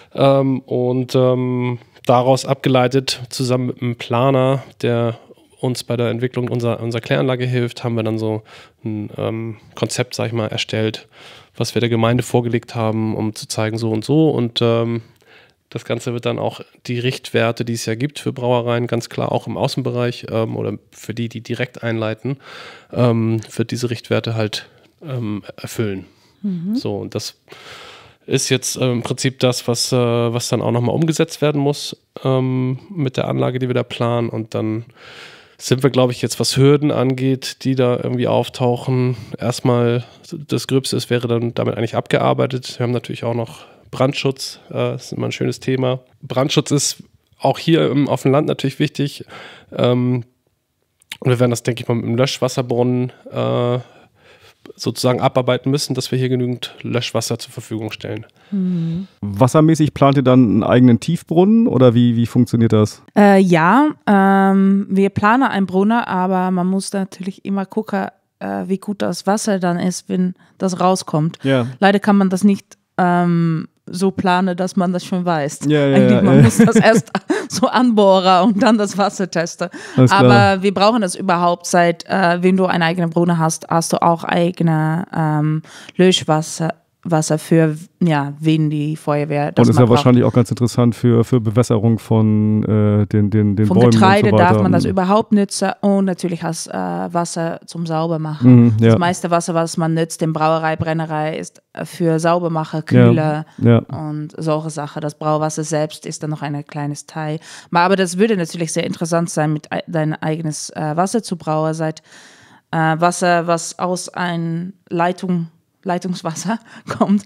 Daraus abgeleitet, zusammen mit einem Planer, der uns bei der Entwicklung unserer Kläranlage hilft, haben wir dann so ein Konzept, sag ich mal, erstellt, was wir der Gemeinde vorgelegt haben, um zu zeigen, so und so. Und das Ganze wird dann auch die Richtwerte, die es ja gibt für Brauereien, ganz klar auch im Außenbereich oder für die direkt einleiten, wird diese Richtwerte halt erfüllen. So, und das ist jetzt im Prinzip das, was dann auch nochmal umgesetzt werden muss mit der Anlage, die wir da planen. Und dann sind wir, glaube ich, jetzt, was Hürden angeht, die da irgendwie auftauchen. Erstmal, das Gröbste wäre dann damit eigentlich abgearbeitet. Wir haben natürlich auch noch Brandschutz, das ist immer ein schönes Thema. Brandschutz ist auch hier auf dem Land natürlich wichtig. Und wir werden das, denke ich mal, mit dem Löschwasserbrunnen sozusagen abarbeiten müssen, dass wir hier genügend Löschwasser zur Verfügung stellen. Wassermäßig plant ihr dann einen eigenen Tiefbrunnen oder wie funktioniert das? Wir planen einen Brunnen, aber man muss natürlich immer gucken, wie gut das Wasser dann ist, wenn das rauskommt. Ja. Leider kann man das nicht so planen, dass man das schon weiß. Ja, man muss das erst so anbohren und dann das Wasser testen. Alles klar. Aber wir brauchen das überhaupt wenn du einen eigenen Brunnen hast du auch eigene Löschwasser für wenn die Feuerwehr das Und ist mal ja braucht. wahrscheinlich auch ganz interessant für Bewässerung von den Von Bäumen Getreide und so weiter. darf man das überhaupt nutzen und natürlich hast Wasser zum Saubermachen. Ja. Das meiste Wasser, was man nutzt in Brauerei, Brennerei, ist für Saubermachen, Kühler Ja. und solche Sachen. Das Brauwasser selbst ist dann noch ein kleines Teil. Aber das würde natürlich sehr interessant sein, mit dein eigenes Wasser zu brauen. Wasser, was aus einer Leitungswasser kommt,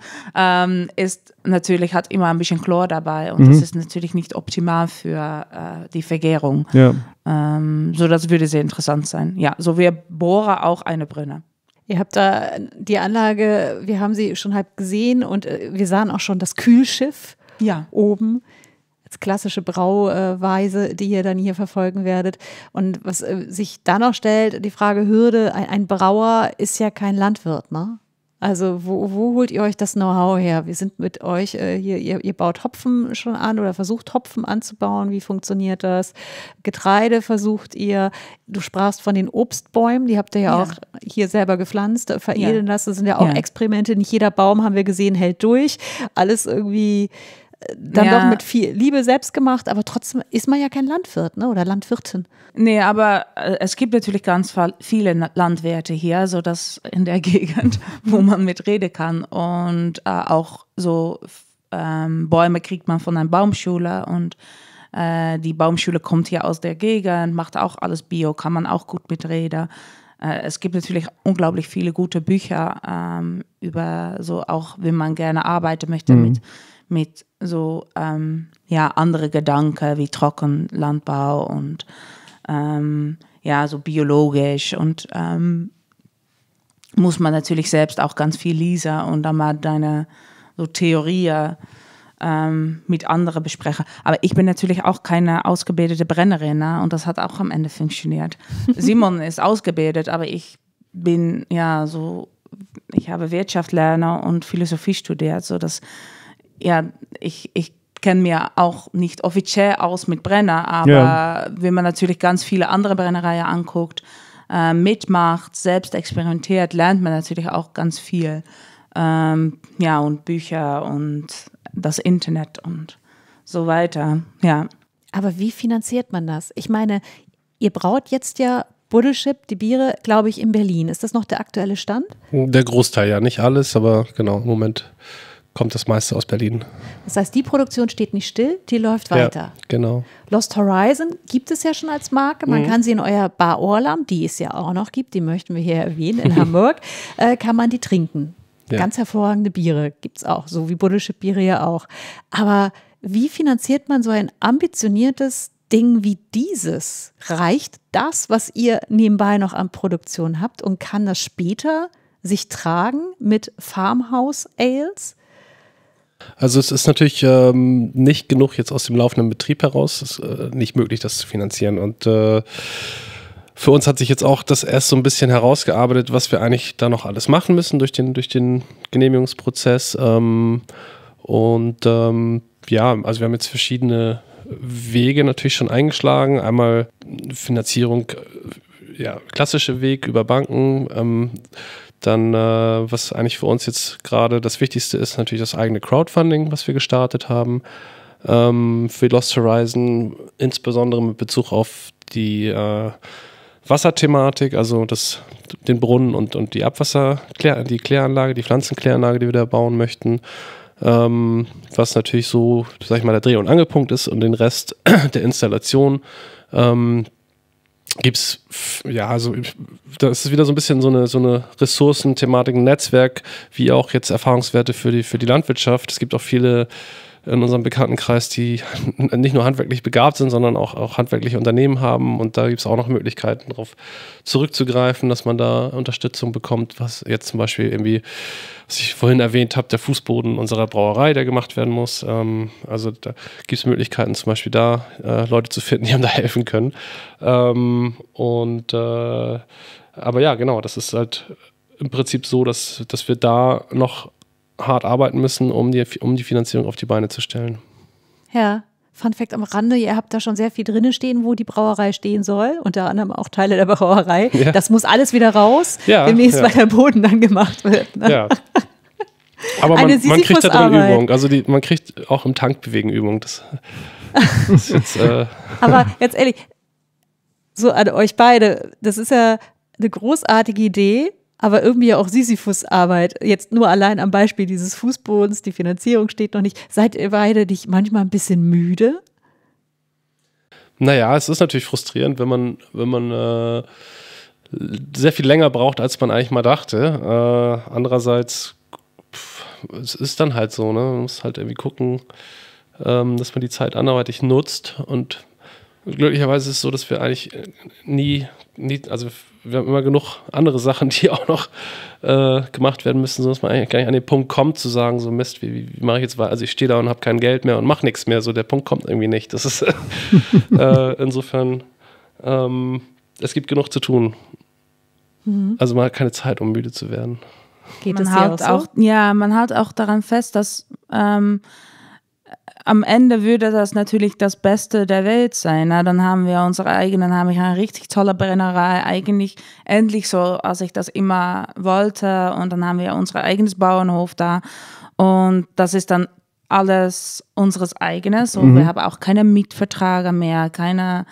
hat immer ein bisschen Chlor dabei und das ist natürlich nicht optimal für die Vergärung. Ja. So, das würde sehr interessant sein. Ja, so wir bohren auch eine Brunne. Ihr habt da die Anlage, wir haben sie schon halb gesehen und wir sahen auch schon das Kühlschiff oben. Als klassische Brauweise, die ihr dann hier verfolgen werdet. Und was sich da noch stellt, die Frage Hürde, ein Brauer ist ja kein Landwirt, ne? Also wo holt ihr euch das Know-how her? Wir sind mit euch hier, ihr baut Hopfen schon an oder versucht Hopfen anzubauen. Wie funktioniert das? Getreide versucht ihr. Du sprachst von den Obstbäumen, die habt ihr ja auch hier selber gepflanzt, veredeln lassen. Das sind ja auch Experimente. Nicht jeder Baum, haben wir gesehen, hält durch. Alles irgendwie dann doch mit viel Liebe selbst gemacht, aber trotzdem ist man ja kein Landwirt, ne? Oder Landwirtin. Nee, aber es gibt natürlich ganz viele Landwirte hier, so dass in der Gegend, wo man mit reden kann und auch so Bäume kriegt man von einer Baumschule und die Baumschule kommt hier aus der Gegend, macht auch alles Bio, kann man auch gut mitreden. Es gibt natürlich unglaublich viele gute Bücher über so, auch wenn man gerne arbeiten möchte mit so andere Gedanken wie Trockenlandbau und so biologisch und muss man natürlich selbst auch ganz viel lesen und dann mal deine so Theorien mit anderen besprechen. Aber ich bin natürlich auch keine ausgebildete Brennerin, ne? Und das hat auch am Ende funktioniert. Simon ist ausgebildet, aber ich bin ich habe Wirtschaft lernen und Philosophie studiert, so dass ich kenne mir auch nicht offiziell aus mit Brenner, aber wenn man natürlich ganz viele andere Brennereien anguckt, mitmacht, selbst experimentiert, lernt man natürlich auch ganz viel. Und Bücher und das Internet und so weiter, ja. Aber wie finanziert man das? Ich meine, ihr braut jetzt ja Buddelschip, die Biere, glaube ich, in Berlin. Ist das noch der aktuelle Stand? Der Großteil, ja, nicht alles, aber genau, im Moment kommt das meiste aus Berlin. Das heißt, die Produktion steht nicht still, die läuft weiter. Ja, genau. Lost Horizon gibt es ja schon als Marke. Man kann sie in euer Bar Orlam, die es ja auch noch gibt, die möchten wir hier erwähnen, in Hamburg, kann man die trinken. Ja. Ganz hervorragende Biere gibt es auch, so wie Buddelschip-Biere ja auch. Aber wie finanziert man so ein ambitioniertes Ding wie dieses? Reicht das, was ihr nebenbei noch an Produktion habt und kann das später sich tragen mit Farmhouse-Ales? Also es ist natürlich nicht genug jetzt aus dem laufenden Betrieb heraus. Es ist nicht möglich, das zu finanzieren. Und für uns hat sich jetzt auch das erst so ein bisschen herausgearbeitet, was wir eigentlich da noch alles machen müssen durch den Genehmigungsprozess. Also wir haben jetzt verschiedene Wege natürlich schon eingeschlagen. Einmal Finanzierung, klassische Weg über Banken. Dann, was eigentlich für uns jetzt gerade das Wichtigste ist, natürlich das eigene Crowdfunding, was wir gestartet haben. Für Lost Horizon, insbesondere mit Bezug auf die Wasserthematik, also den Brunnen und die die Kläranlage, die Pflanzenkläranlage, die wir da bauen möchten. Was natürlich so, sag ich mal, der Dreh- und Angelpunkt ist und den Rest der Installation gibt's, das ist wieder so ein bisschen so eine Ressourcenthematik, ein Netzwerk, wie auch jetzt Erfahrungswerte für die Landwirtschaft. Es gibt auch viele in unserem Bekanntenkreis, die nicht nur handwerklich begabt sind, sondern auch handwerkliche Unternehmen haben. Und da gibt es auch noch Möglichkeiten, darauf zurückzugreifen, dass man da Unterstützung bekommt, was jetzt zum Beispiel irgendwie, was ich vorhin erwähnt habe, der Fußboden unserer Brauerei, der gemacht werden muss. Also da gibt es Möglichkeiten, zum Beispiel da Leute zu finden, die einem da helfen können. Aber ja, genau, das ist halt im Prinzip so, dass wir da noch hart arbeiten müssen, um die Finanzierung auf die Beine zu stellen. Ja, Fun Fact am Rande, ihr habt da schon sehr viel drin stehen, wo die Brauerei stehen soll, unter anderem auch Teile der Brauerei. Ja. Das muss alles wieder raus, demnächst, weil der Boden dann gemacht wird. Ne? Ja. Aber man kriegt da drin Übung, also man kriegt auch im Tankbewegen Übung. Das ist jetzt, Aber jetzt ehrlich, so an euch beide, das ist ja eine großartige Idee, aber irgendwie auch Sisyphus-Arbeit. Jetzt nur allein am Beispiel dieses Fußbodens, die Finanzierung steht noch nicht. Seid ihr beide nicht manchmal ein bisschen müde? Naja, es ist natürlich frustrierend, wenn man sehr viel länger braucht, als man eigentlich mal dachte. Andererseits, es ist dann halt so, ne? Man muss halt irgendwie gucken, dass man die Zeit anderweitig nutzt. Und glücklicherweise ist es so, dass wir eigentlich nie, also wir haben immer genug andere Sachen, die auch noch gemacht werden müssen, sodass man eigentlich gar nicht an den Punkt kommt, zu sagen, so Mist, wie mache ich jetzt weiter? Also ich stehe da und habe kein Geld mehr und mache nichts mehr. So der Punkt kommt irgendwie nicht. Das ist insofern, es gibt genug zu tun. Mhm. Also man hat keine Zeit, um müde zu werden. Geht man hält auch, ja, man hält auch daran fest, dass am Ende würde das natürlich das Beste der Welt sein. Na, dann haben wir eine richtig tolle Brennerei, eigentlich endlich so, als ich das immer wollte. Und dann haben wir unser eigenes Bauernhof da. Und das ist dann alles unseres Eigenes. Und wir haben auch keine Mietverträge mehr, keine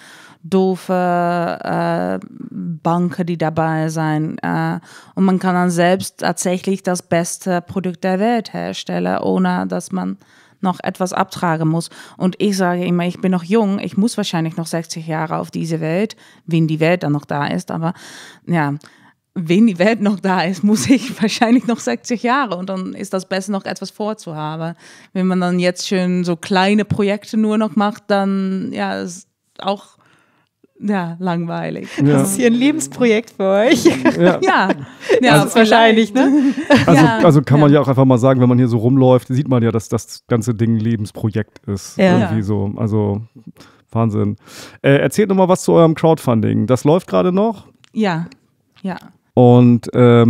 doofe Banken, die dabei sein. Und man kann dann selbst tatsächlich das beste Produkt der Welt herstellen, ohne dass man noch etwas abtragen muss. Und ich sage immer, ich bin noch jung, ich muss wahrscheinlich noch 60 Jahre auf diese Welt, wenn die Welt dann noch da ist. Aber ja, wenn die Welt noch da ist, muss ich wahrscheinlich noch 60 Jahre. Und dann ist das besser, noch etwas vorzuhaben. Wenn man dann jetzt schon so kleine Projekte nur noch macht, dann ja, ist auch langweilig. Ja. Das ist hier ein Lebensprojekt für euch. Ja, das ist wahrscheinlich, ne? Also kann man ja auch einfach mal sagen, wenn man hier so rumläuft, sieht man ja, dass das ganze Ding ein Lebensprojekt ist. Ja. Irgendwie so. Also Wahnsinn. Erzählt noch mal was zu eurem Crowdfunding. Das läuft gerade noch? Ja. Und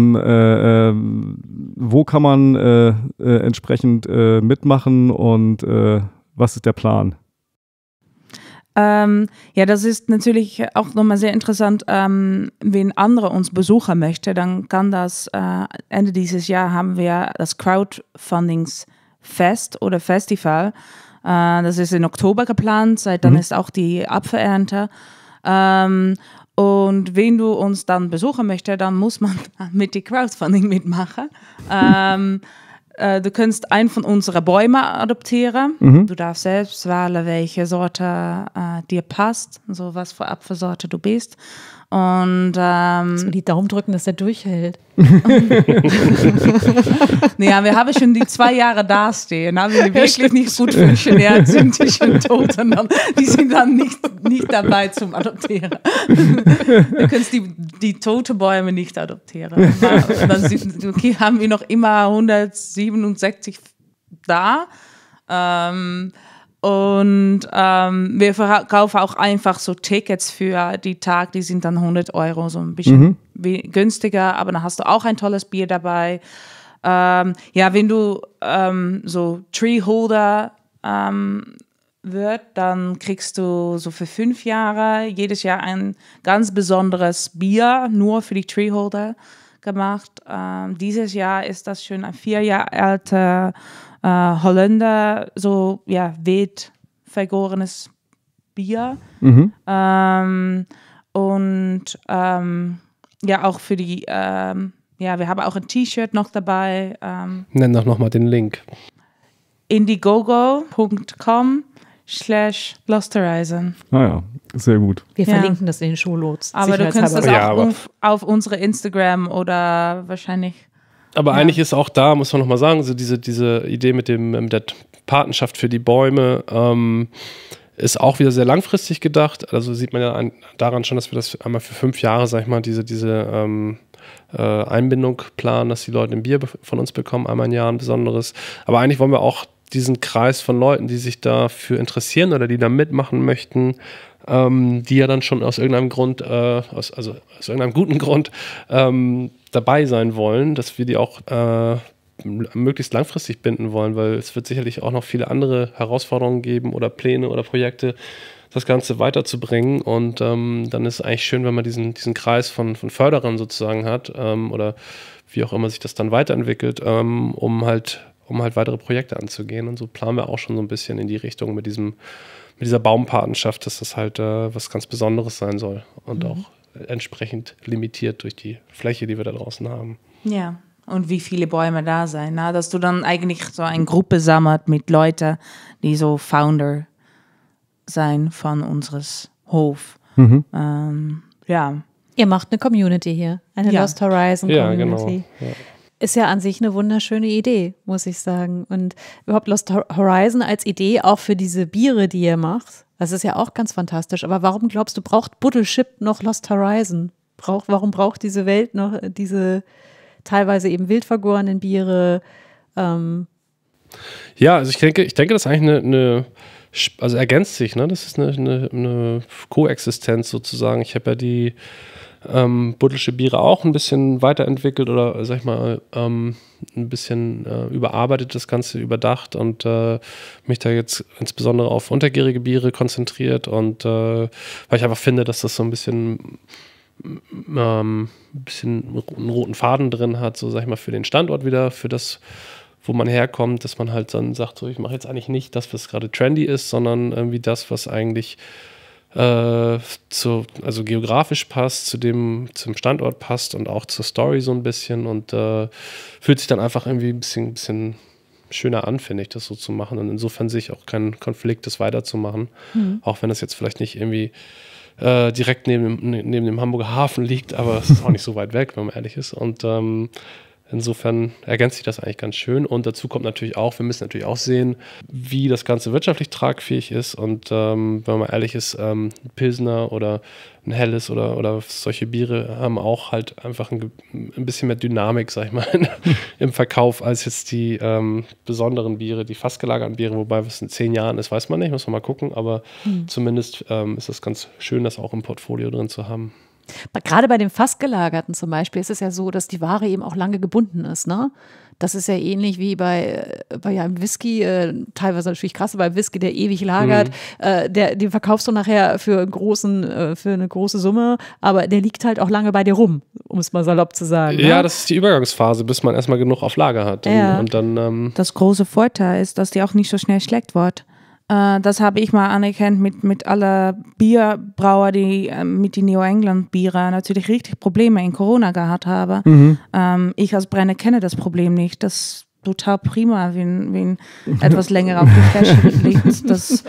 wo kann man entsprechend mitmachen und was ist der Plan? Das ist natürlich auch nochmal sehr interessant, wenn andere uns besuchen möchte, dann kann das, Ende dieses Jahr haben wir das Crowdfundingsfest oder Festival, das ist in Oktober geplant, seit dann ist auch die Apfelernte. Und wenn du uns dann besuchen möchtest, dann muss man mit dem Crowdfunding mitmachen. Du kannst einen von unseren Bäumen adoptieren. Du darfst selbst wählen, welche Sorte dir passt, so was für Apfelsorte du bist. Und die Daumen drücken, dass der durchhält. Ja, wir haben schon die 2 Jahre dastehen. Wenn die wirklich nicht gut funktioniert, sind die schon tot und die sind dann nicht dabei zum Adoptieren. Du kannst die toten Bäume nicht adoptieren. Dann haben wir noch immer 167 da. Und wir verkaufen auch einfach so Tickets für die Tag, die sind dann 100 €, so ein bisschen günstiger, aber dann hast du auch ein tolles Bier dabei. Wenn du so Treeholder wird, dann kriegst du so für 5 Jahre jedes Jahr ein ganz besonderes Bier, nur für die Treeholder gemacht. Dieses Jahr ist das schon ein 4 Jahre alter Holländer, so wild vergorenes Bier. Auch für die, wir haben auch ein T-Shirt noch dabei. Nenn doch nochmal den Link. indiegogo.com/Lost-Horizon. Ja, sehr gut. Wir verlinken das in den Shownotes. Aber du kannst das auch auf unsere Instagram oder wahrscheinlich. Aber eigentlich ist auch da, muss man nochmal sagen, so diese Idee mit der Patenschaft für die Bäume ist auch wieder sehr langfristig gedacht. Also sieht man ja daran schon, dass wir das einmal für 5 Jahre, sag ich mal, diese Einbindung planen, dass die Leute ein Bier von uns bekommen, einmal im Jahr ein besonderes. Aber eigentlich wollen wir auch diesen Kreis von Leuten, die sich dafür interessieren oder die da mitmachen möchten, die ja dann schon aus irgendeinem Grund, aus irgendeinem guten Grund dabei sein wollen, dass wir die auch möglichst langfristig binden wollen, weil es wird sicherlich auch noch viele andere Herausforderungen geben oder Pläne oder Projekte, das Ganze weiterzubringen. Und dann ist es eigentlich schön, wenn man diesen Kreis von Förderern sozusagen hat oder wie auch immer sich das dann weiterentwickelt, um halt weitere Projekte anzugehen. Und so planen wir auch schon so ein bisschen in die Richtung mit dieser Baumpatenschaft, dass das halt was ganz Besonderes sein soll und auch entsprechend limitiert durch die Fläche, die wir da draußen haben. Ja, und wie viele Bäume da sein, na? Dass du dann eigentlich so eine Gruppe sammelt mit Leuten, die so Founder sein von unseres Hof. Ja. Ihr macht eine Community hier, eine Lost Horizon Community. Ja, genau. Ja. Ist ja an sich eine wunderschöne Idee, muss ich sagen. Und überhaupt Lost Horizon als Idee auch für diese Biere, die ihr macht, das ist ja auch ganz fantastisch. Aber warum glaubst du, braucht Buttleship noch Lost Horizon? Warum braucht diese Welt noch diese teilweise eben wild vergorenen Biere? Ja, also ich denke, das ist eigentlich also ergänzt sich, ne? Das ist eine Koexistenz sozusagen. Ich habe ja die Buttlesche Biere auch ein bisschen weiterentwickelt oder sag ich mal ein bisschen überarbeitet, das Ganze überdacht und mich da jetzt insbesondere auf untergärige Biere konzentriert und weil ich einfach finde, dass das so ein bisschen einen roten Faden drin hat, so sag ich mal für den Standort wieder, für das, wo man herkommt, dass man halt dann sagt, so ich mache jetzt eigentlich nicht das, was gerade trendy ist, sondern irgendwie das, was eigentlich also geografisch passt, zum Standort passt und auch zur Story so ein bisschen und fühlt sich dann einfach irgendwie ein bisschen schöner an, finde ich, das so zu machen. Und insofern sehe ich auch keinen Konflikt, das weiterzumachen. Auch wenn das jetzt vielleicht nicht irgendwie direkt neben dem Hamburger Hafen liegt, aber es ist auch nicht so weit weg, wenn man ehrlich ist. Und insofern ergänzt sich das eigentlich ganz schön. Und dazu kommt natürlich auch, wir müssen natürlich auch sehen, wie das Ganze wirtschaftlich tragfähig ist. Und wenn man ehrlich ist, ein Pilsner oder ein Helles oder solche Biere haben auch halt einfach ein bisschen mehr Dynamik, sag ich mal, im Verkauf als jetzt die besonderen Biere, die fast gelagerten Biere. Wobei was in 10 Jahren ist, weiß man nicht, muss man mal gucken. Aber zumindest ist es ganz schön, das auch im Portfolio drin zu haben. Gerade bei den Fassgelagerten zum Beispiel ist es ja so, dass die Ware eben auch lange gebunden ist, ne? Das ist ja ähnlich wie bei einem Whisky, teilweise natürlich krass, bei Whisky, der ewig lagert, den verkaufst du nachher für eine große Summe, aber der liegt halt auch lange bei dir rum, um es mal salopp zu sagen. Ja, ne? das ist die Übergangsphase, bis man erstmal genug auf Lager hat. Ja. Und dann Das große Vorteil ist, dass die auch nicht so schnell schlecht wird. Das habe ich mal anerkannt mit aller Bierbrauer, die mit den New England Biere natürlich richtig Probleme in Corona gehabt haben. Ich als Brenner kenne das Problem nicht. Das ist total prima, wenn etwas länger auf die Flasche liegt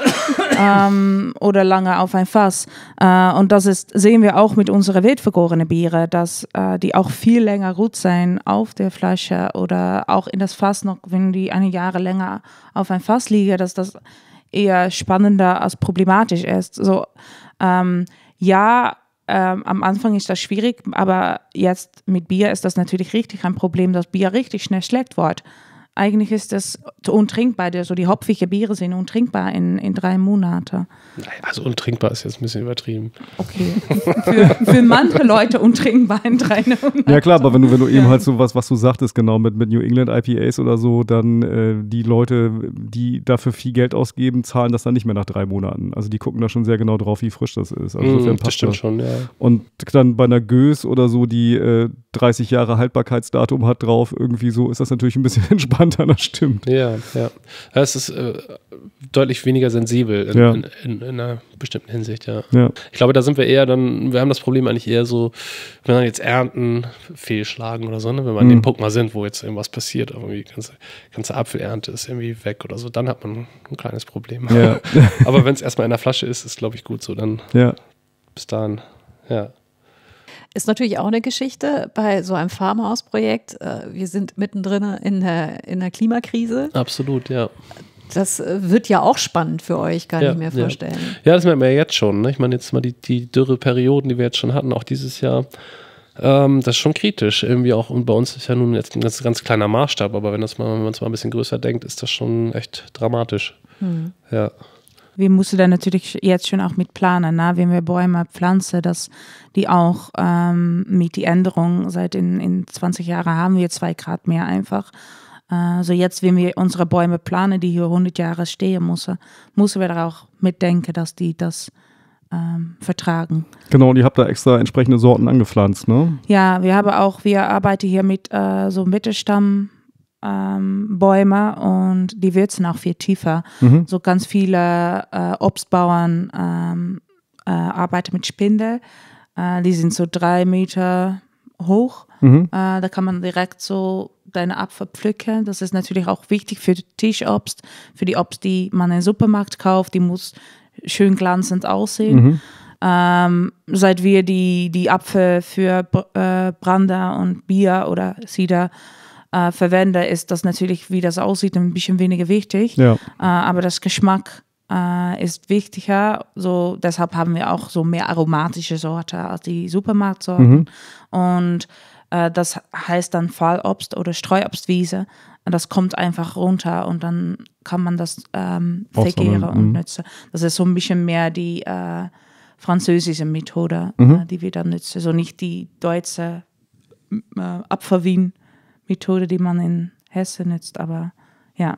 oder lange auf ein Fass. Und sehen wir auch mit unseren wildvergorenen Biere, dass die auch viel länger gut sein auf der Flasche oder auch in das Fass noch, wenn die 1 Jahre länger auf ein Fass liegen, dass das eher spannender als problematisch ist. So, am Anfang ist das schwierig, aber jetzt mit Bier ist das natürlich richtig ein Problem, dass Bier richtig schnell schlecht wird. Eigentlich ist das untrinkbar, so die hopfige Biere sind untrinkbar in 3 Monaten. Also untrinkbar ist jetzt ein bisschen übertrieben. Okay, für manche Leute untrinkbar in 3 Monaten. Ja klar, aber wenn du eben halt so was du sagtest, genau, mit New England IPAs oder so, dann die Leute, die dafür viel Geld ausgeben, zahlen das dann nicht mehr nach 3 Monaten. Also die gucken da schon sehr genau drauf, wie frisch das ist. Also das stimmt schon, ja. Und dann bei einer Gös oder so, die 30 Jahre Haltbarkeitsdatum hat drauf, irgendwie so, ist das natürlich ein bisschen entspannter, das stimmt. Ja. Es ist deutlich weniger sensibel in einer bestimmten Hinsicht, ja. Ich glaube, da sind wir eher wir haben das Problem eigentlich eher so, wenn dann jetzt Ernten fehlschlagen oder so, ne? Wenn wir an dem Punkt mal sind, wo jetzt irgendwas passiert, irgendwie ganze Apfelernte ist irgendwie weg oder so, dann hat man ein kleines Problem. Ja. Aber wenn es erstmal in der Flasche ist glaube ich gut so, dann bis dahin, ja. Ist natürlich auch eine Geschichte bei so einem Farmhaus-Projekt. Wir sind mittendrin in der Klimakrise. Absolut, ja. Das wird ja auch spannend für euch, kann ich mir vorstellen. Ja, das merkt man ja jetzt schon. Ne? Ich meine, jetzt mal die Dürreperioden, die wir jetzt schon hatten, auch dieses Jahr, das ist schon kritisch. Irgendwie auch, und bei uns ist ja nun jetzt ein ganz kleiner Maßstab, aber wenn man es mal ein bisschen größer denkt, ist das schon echt dramatisch. Ja. Wir müssen da natürlich jetzt schon auch mit planen, ne? Wenn wir Bäume pflanzen, dass die auch mit die Änderung seit in 20 Jahren haben wir 2 Grad mehr einfach. So jetzt, wenn wir unsere Bäume planen, die hier 100 Jahre stehen müssen wir da auch mitdenken, dass die das vertragen. Genau, und ihr habt da extra entsprechende Sorten angepflanzt, ne? Ja, wir arbeiten hier mit so Mittelstamm Bäume und die würzen auch viel tiefer. So ganz viele Obstbauern arbeiten mit Spindel. Die sind so 3 Meter hoch. Da kann man direkt so deine Apfel pflücken. Das ist natürlich auch wichtig für Tischobst, für die Obst, die man im Supermarkt kauft. Die muss schön glanzend aussehen. Seit wir die Apfel für Brander und Bier oder Cider verwende, ist das natürlich, wie das aussieht, ein bisschen weniger wichtig. Ja. Aber das Geschmack ist wichtiger. So, deshalb haben wir auch so mehr aromatische Sorten als die Supermarktsorten. Und das heißt dann Fallobst oder Streuobstwiese. Das kommt einfach runter und dann kann man das verkehren und nutzen. Das ist so ein bisschen mehr die französische Methode, die wir dann nutzen. So nicht die deutsche Apfelwein-Methode, die man in Hessen nutzt, aber ja.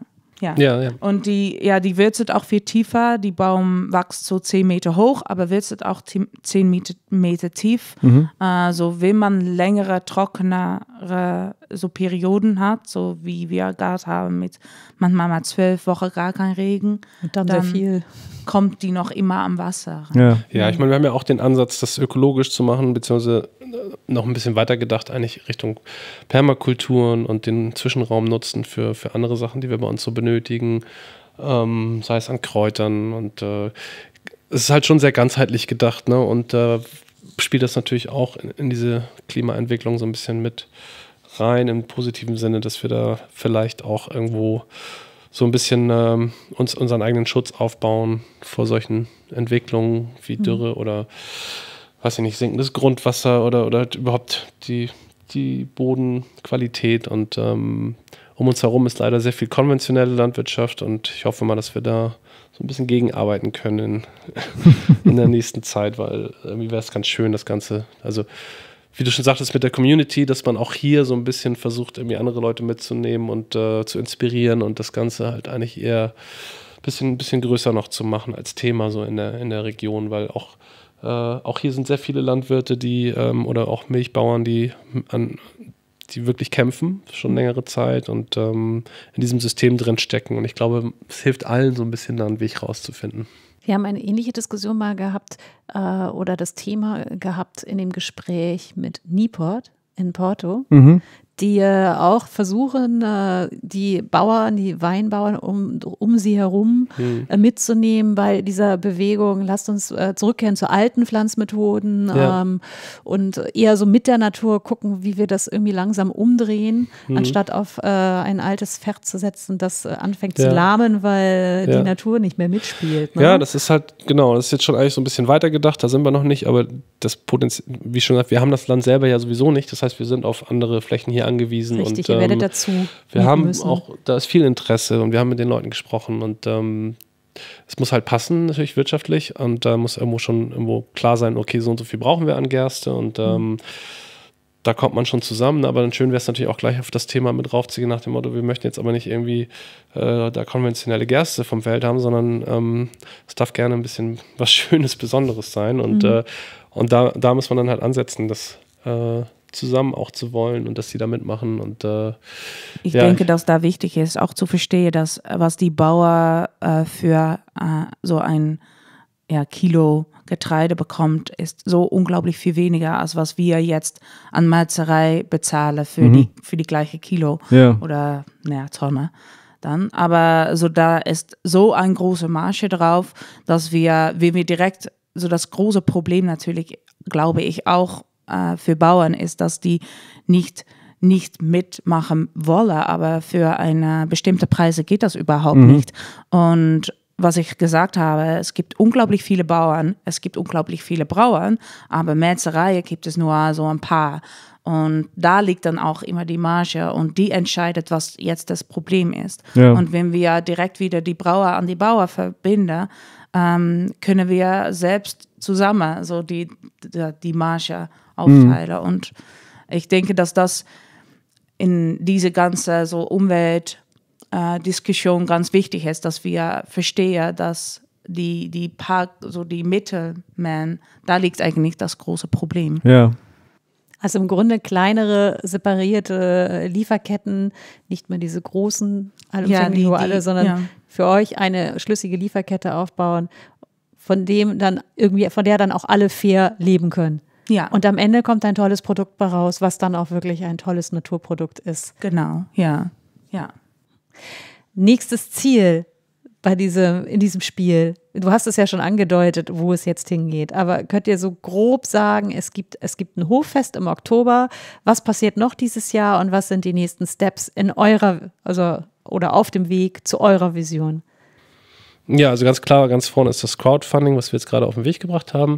Und die würzelt auch viel tiefer. Die Baum wächst so 10 Meter hoch, aber würzelt auch 10 Meter tief. So wenn man längere, trockenere so Perioden hat, so wie wir gerade haben, mit manchmal mal 12 Wochen gar kein Regen. Und dann sehr viel. Kommt die noch immer am Wasser. Ja, ich meine, wir haben ja auch den Ansatz, das ökologisch zu machen, beziehungsweise noch ein bisschen weiter gedacht, eigentlich Richtung Permakulturen und den Zwischenraum nutzen für andere Sachen, die wir bei uns so benötigen, sei es an Kräutern. Und es ist halt schon sehr ganzheitlich gedacht, ne? Und spielt das natürlich auch in diese Klimaentwicklung so ein bisschen mit rein, im positiven Sinne, dass wir da vielleicht auch irgendwo so ein bisschen uns unseren eigenen Schutz aufbauen vor solchen Entwicklungen wie Dürre oder, weiß ich nicht, sinkendes Grundwasser oder überhaupt die Bodenqualität. Und um uns herum ist leider sehr viel konventionelle Landwirtschaft und ich hoffe mal, dass wir da so ein bisschen gegenarbeiten können in der nächsten Zeit, weil irgendwie wäre es ganz schön, das Ganze, also wie du schon sagtest, mit der Community, dass man auch hier so ein bisschen versucht, irgendwie andere Leute mitzunehmen und zu inspirieren und das Ganze halt eigentlich eher ein bisschen größer noch zu machen als Thema so in der Region, weil auch hier sind sehr viele Landwirte, die oder auch Milchbauern, die wirklich kämpfen, schon längere Zeit und in diesem System drin stecken. Und ich glaube, es hilft allen so ein bisschen da einen Weg rauszufinden. Wir haben eine ähnliche Diskussion mal gehabt oder das Thema gehabt in dem Gespräch mit Niport in Porto, die auch versuchen, die Bauern, die Weinbauern um sie herum mitzunehmen bei dieser Bewegung, lasst uns zurückkehren zu alten Pflanzmethoden und eher so mit der Natur gucken, wie wir das irgendwie langsam umdrehen, anstatt auf ein altes Pferd zu setzen, das anfängt zu lahmen, weil die Natur nicht mehr mitspielt. Ne? Ja, das ist halt, genau, das ist jetzt schon eigentlich so ein bisschen weiter gedacht, da sind wir noch nicht, aber das Potenzial, wie schon gesagt, wir haben das Land selber ja sowieso nicht, das heißt, wir sind auf andere Flächen hier angewiesen. Richtig, und ihr werdet dazu. Wir haben auch, da ist viel Interesse und wir haben mit den Leuten gesprochen und es muss halt passen, natürlich wirtschaftlich und da muss irgendwo klar sein, okay, so und so viel brauchen wir an Gerste und da kommt man schon zusammen, aber dann schön wäre es natürlich auch gleich auf das Thema mit raufziehen nach dem Motto, wir möchten jetzt aber nicht irgendwie da konventionelle Gerste vom Feld haben, sondern es darf gerne ein bisschen was Schönes, Besonderes sein und da muss man dann halt ansetzen, das zusammen auch zu wollen und dass sie da mitmachen. Und, ich denke, dass da wichtig ist, auch zu verstehen, dass was die Bauer für so ein Kilo Getreide bekommt, ist so unglaublich viel weniger, als was wir jetzt an Malzerei bezahlen für die gleiche Kilo oder Tonne. Dann. Aber so da ist so eine große Marge drauf, dass wenn wir direkt, so das große Problem natürlich, glaube ich, auch für Bauern ist, dass die nicht nicht mitmachen wolle, aber für eine bestimmte Preise geht das überhaupt nicht. Und was ich gesagt habe, es gibt unglaublich viele Bauern, es gibt unglaublich viele Brauern, aber Melzereien gibt es nur so ein paar. Und da liegt dann auch immer die Marge und die entscheidet, was jetzt das Problem ist. Ja. Und wenn wir direkt wieder die Brauer an die Bauer verbinden, können wir selbst zusammen so die Marge aufteilen. Und ich denke, dass das in diese ganze so Umweltdiskussion ganz wichtig ist, dass wir verstehen, dass die Mittelmen, da liegt eigentlich das große Problem. Ja. Also im Grunde kleinere, separierte Lieferketten, nicht mehr diese großen, sondern für euch eine schlüssige Lieferkette aufbauen, von der dann auch alle fair leben können. Ja. Und am Ende kommt ein tolles Produkt raus, was dann auch wirklich ein tolles Naturprodukt ist. Genau, ja. Nächstes Ziel in diesem Spiel. Du hast es ja schon angedeutet, wo es jetzt hingeht. Aber könnt ihr so grob sagen, es gibt ein Hoffest im Oktober. Was passiert noch dieses Jahr und was sind die nächsten Steps oder auf dem Weg zu eurer Vision? Ja, also ganz klar, ganz vorne ist das Crowdfunding, was wir jetzt gerade auf den Weg gebracht haben.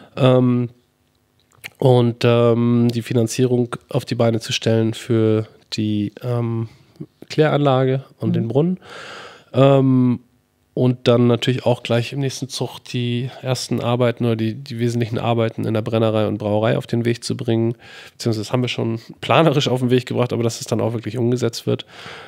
Und die Finanzierung auf die Beine zu stellen für die Kläranlage und den Brunnen. Und dann natürlich auch gleich im nächsten Zug die ersten Arbeiten oder die wesentlichen Arbeiten in der Brennerei und Brauerei auf den Weg zu bringen. Beziehungsweise das haben wir schon planerisch auf den Weg gebracht, aber dass es dann auch wirklich umgesetzt wird.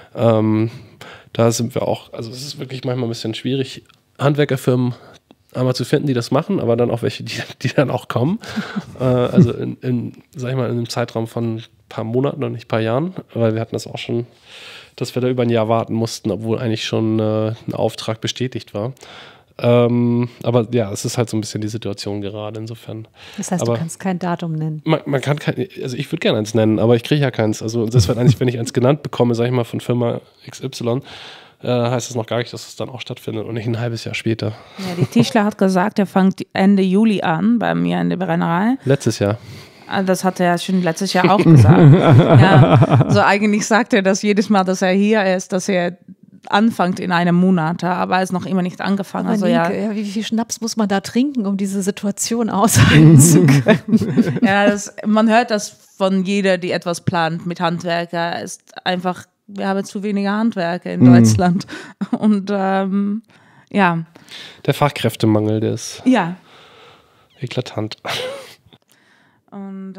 Da sind wir auch, also es ist wirklich manchmal ein bisschen schwierig, Handwerkerfirmen einmal zu finden, die das machen, aber dann auch welche, die dann auch kommen. Also in einem Zeitraum von ein paar Monaten und nicht ein paar Jahren, weil wir hatten das auch schon, dass wir da über ein Jahr warten mussten, obwohl eigentlich schon ein Auftrag bestätigt war. Aber ja, es ist halt so ein bisschen die Situation gerade insofern. Das heißt, du kannst kein Datum nennen. Man kann also ich würde gerne eins nennen, aber ich kriege ja keins. Also das wird eigentlich, wenn ich eins genannt bekomme, sage ich mal, von Firma XY, heißt es noch gar nicht, dass es dann auch stattfindet und nicht ein halbes Jahr später. Ja, die Tischler hat gesagt, er fängt Ende Juli an bei mir in der Brennerei. Letztes Jahr. Das hat er schon letztes Jahr auch gesagt. Ja, so eigentlich sagt er das jedes Mal, dass er hier ist, dass er anfängt in einem Monat, aber er ist noch immer nicht angefangen. Aber also, Nienke, wie viel Schnaps muss man da trinken, um diese Situation aushalten zu können? Ja, man hört das von jeder, die etwas plant mit Handwerker. Ist einfach, wir haben zu wenige Handwerker in Deutschland. Und ja. Der Fachkräftemangel, der ist eklatant. Und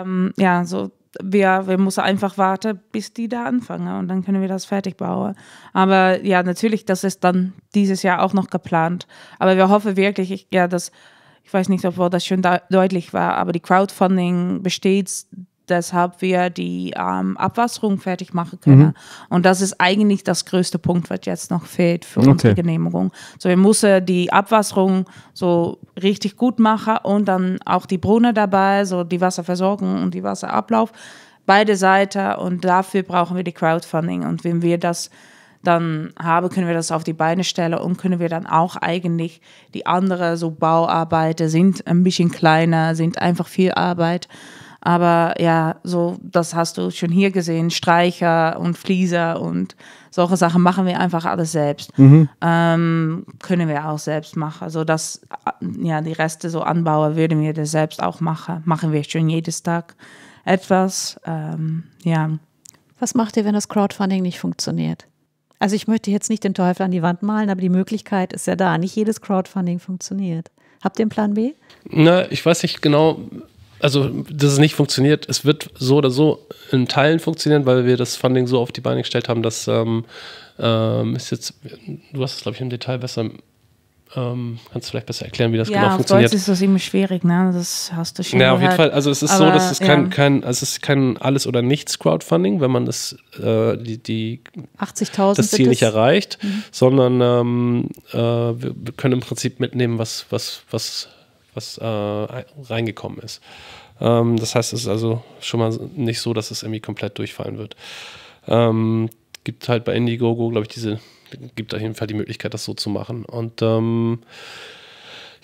wir müssen einfach warten, bis die da anfangen und dann können wir das fertig bauen. Aber ja, natürlich, das ist dann dieses Jahr auch noch geplant. Aber wir hoffen wirklich, ich weiß nicht, ob das schon deutlich war, aber die Crowdfunding besteht, deshalb wir die Abwasserung fertig machen können. Und das ist eigentlich das größte Punkt, was jetzt noch fehlt für unsere Genehmigung. So, wir müssen die Abwasserung so richtig gut machen und dann auch die Brunnen dabei, so die Wasserversorgung und die Wasserablauf, beide Seiten. Und dafür brauchen wir die Crowdfunding. Und wenn wir das dann haben, können wir das auf die Beine stellen und können wir dann auch eigentlich die anderen so Bauarbeiten sind ein bisschen kleiner, sind einfach viel Arbeit. Aber ja, so, das hast du schon hier gesehen, Streicher und Flieser und solche Sachen machen wir einfach alles selbst. Können wir auch selbst machen. Also die Reste so anbauen, würden wir das selbst auch machen. Machen wir schon jedes Tag etwas, Was macht ihr, wenn das Crowdfunding nicht funktioniert? Also ich möchte jetzt nicht den Teufel an die Wand malen, aber die Möglichkeit ist ja da. Nicht jedes Crowdfunding funktioniert. Habt ihr einen Plan B? Na, ich weiß nicht genau. Also, dass es nicht funktioniert, es wird so oder so in Teilen funktionieren, weil wir das Funding so auf die Beine gestellt haben, dass ist jetzt, du hast es, glaube ich, im Detail besser, kannst du vielleicht besser erklären, wie das genau funktioniert. Ja, auf Deutsch ist das immer schwierig, ne? Das hast du schon gehört. Auf jeden Fall, also es ist so, dass es es ist kein Alles- oder Nichts-Crowdfunding, wenn man das, die 80.000 das Ziel nicht erreicht, sondern wir können im Prinzip mitnehmen, was reingekommen ist. Das heißt, es ist also schon mal nicht so, dass es irgendwie komplett durchfallen wird. Gibt halt bei Indiegogo, glaube ich, gibt auf jeden Fall die Möglichkeit, das so zu machen. Und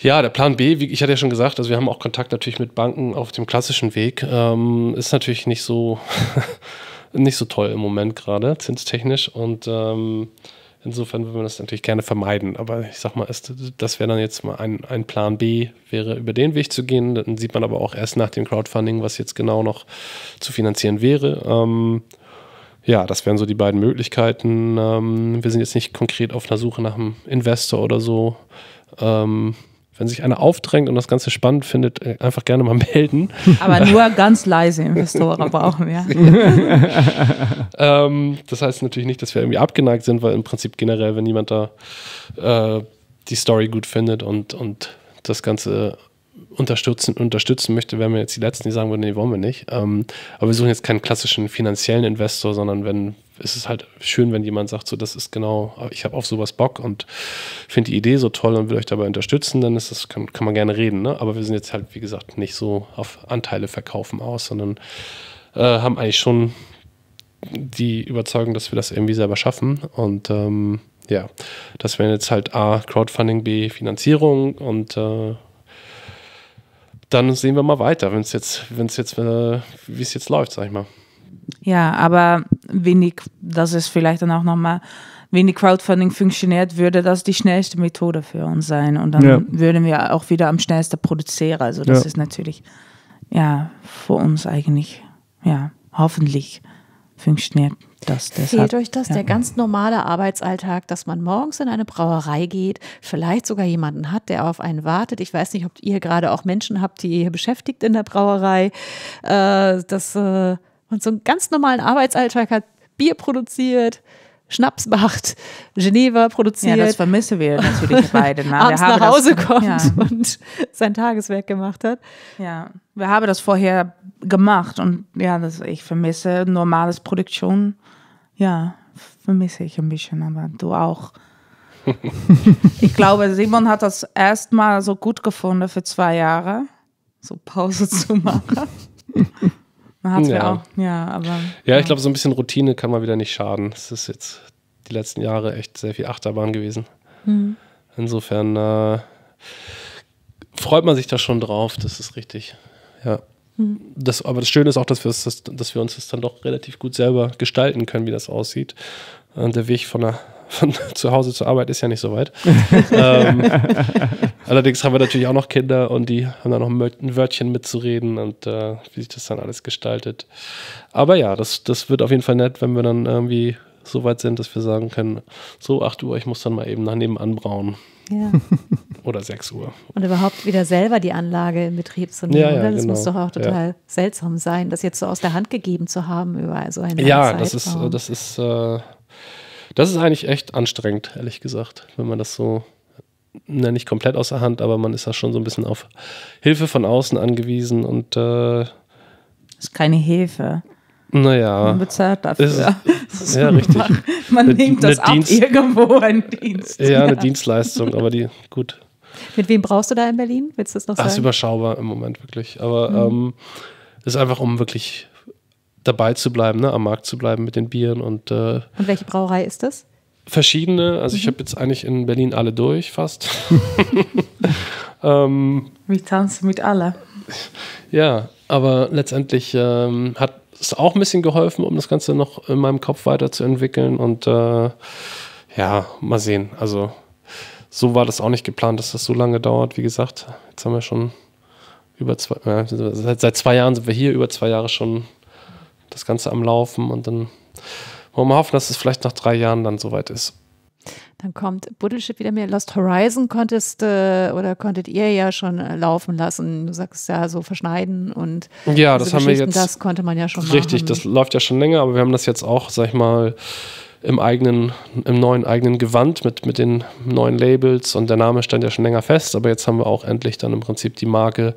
Ja, der Plan B, wie ich hatte ja schon gesagt, also wir haben auch Kontakt natürlich mit Banken auf dem klassischen Weg. Ist natürlich nicht so toll im Moment gerade, zinstechnisch. Und insofern würden wir das natürlich gerne vermeiden. Aber ich sag mal, das wäre dann jetzt mal ein Plan B, wäre über den Weg zu gehen. Dann sieht man aber auch erst nach dem Crowdfunding, was jetzt genau noch zu finanzieren wäre. Ja, das wären so die beiden Möglichkeiten. Wir sind jetzt nicht konkret auf einer Suche nach einem Investor oder so. Wenn sich einer aufdrängt und das Ganze spannend findet, einfach gerne mal melden. Aber nur ganz leise Investoren brauchen wir. Das heißt natürlich nicht, dass wir irgendwie abgeneigt sind, weil im Prinzip generell, wenn jemand da die Story gut findet und das Ganze unterstützen möchte, wären wir jetzt die Letzten, die sagen würden, nee, wollen wir nicht. Aber wir suchen jetzt keinen klassischen finanziellen Investor, sondern es ist halt schön, wenn jemand sagt, so, das ist genau, ich habe auf sowas Bock und finde die Idee so toll und will euch dabei unterstützen, dann kann man gerne reden, ne? Aber wir sind jetzt halt, wie gesagt, nicht so auf Anteile verkaufen aus, sondern haben eigentlich schon die Überzeugung, dass wir das irgendwie selber schaffen und ja, das wären jetzt halt A, Crowdfunding, B, Finanzierung und dann sehen wir mal weiter, wie es jetzt läuft, sag ich mal. Ja, aber das ist vielleicht dann auch nochmal, wenn die Crowdfunding funktioniert, würde das die schnellste Methode für uns sein. Und dann würden wir auch wieder am schnellsten produzieren. Also das ist natürlich, für uns eigentlich, hoffentlich funktioniert das. Deshalb, fehlt euch das, der ganz normale Arbeitsalltag, dass man morgens in eine Brauerei geht, vielleicht sogar jemanden hat, der auf einen wartet. Ich weiß nicht, ob ihr gerade auch Menschen habt, die ihr beschäftigt in der Brauerei, dass man so einen ganz normalen Arbeitsalltag hat, Bier produziert, Schnaps macht, Geneva produziert. Ja, das vermissen wir natürlich beide. Abends nach Hause kommt und sein Tageswerk gemacht hat. Ja, wir haben das vorher gemacht und ich vermisse normales Produktion. Ja, vermisse ich ein bisschen, aber du auch. Ich glaube, Simon hat das erstmal so gut gefunden für 2 Jahre, so Pause zu machen. Man hat ja auch, aber. Ja, ich glaube, so ein bisschen Routine kann mal wieder nicht schaden. Es ist jetzt die letzten Jahre echt sehr viel Achterbahn gewesen. Mhm. Insofern freut man sich da schon drauf, das ist richtig. Ja. Mhm. Aber das Schöne ist auch, dass wir uns das dann doch relativ gut selber gestalten können, wie das aussieht. Und der Weg von zu Hause zur Arbeit ist ja nicht so weit. Allerdings haben wir natürlich auch noch Kinder und die haben dann noch ein Wörtchen mitzureden und wie sich das dann alles gestaltet. Aber ja, das wird auf jeden Fall nett, wenn wir dann irgendwie so weit sind, dass wir sagen können, so 8 Uhr, ich muss dann mal eben nach nebenan brauen. Ja. Oder 6 Uhr. Und überhaupt wieder selber die Anlage in Betrieb zu nehmen. Ja, das muss doch auch total seltsam sein, das jetzt so aus der Hand gegeben zu haben über so eine Zeit. Ja, das ist eigentlich echt anstrengend, ehrlich gesagt, wenn man das so, nicht komplett aus der Hand, aber man ist da schon so ein bisschen auf Hilfe von außen angewiesen und das ist keine Hilfe. Naja. Man bezahlt dafür. Ja, richtig. Man nimmt das ab irgendwo, ein Dienst. Ja, eine Dienstleistung, aber gut. Mit wem brauchst du da in Berlin? Willst du das noch sagen? Das ist überschaubar im Moment wirklich, aber ist einfach, um wirklich dabei zu bleiben, ne, am Markt zu bleiben mit den Bieren. Und welche Brauerei ist das? Verschiedene, also ich habe jetzt eigentlich in Berlin alle durch, fast. Wie tanzen mit alle. Ja, aber letztendlich hat es auch ein bisschen geholfen, um das Ganze noch in meinem Kopf weiterzuentwickeln und mal sehen. Also so war das auch nicht geplant, dass das so lange dauert. Wie gesagt, jetzt haben wir schon seit 2 Jahren sind wir hier, über 2 Jahre schon das Ganze am Laufen und dann wollen wir hoffen, dass es vielleicht nach 3 Jahren dann soweit ist. Dann kommt Buddelship wieder mehr. Lost Horizon konntet ihr ja schon laufen lassen. Du sagst ja so verschneiden und ja, das haben wir jetzt. Das konnte man ja schon machen. Richtig, das läuft ja schon länger, aber wir haben das jetzt auch, sag ich mal, im neuen eigenen Gewand mit den neuen Labels und der Name stand ja schon länger fest, aber jetzt haben wir auch endlich dann im Prinzip die Marke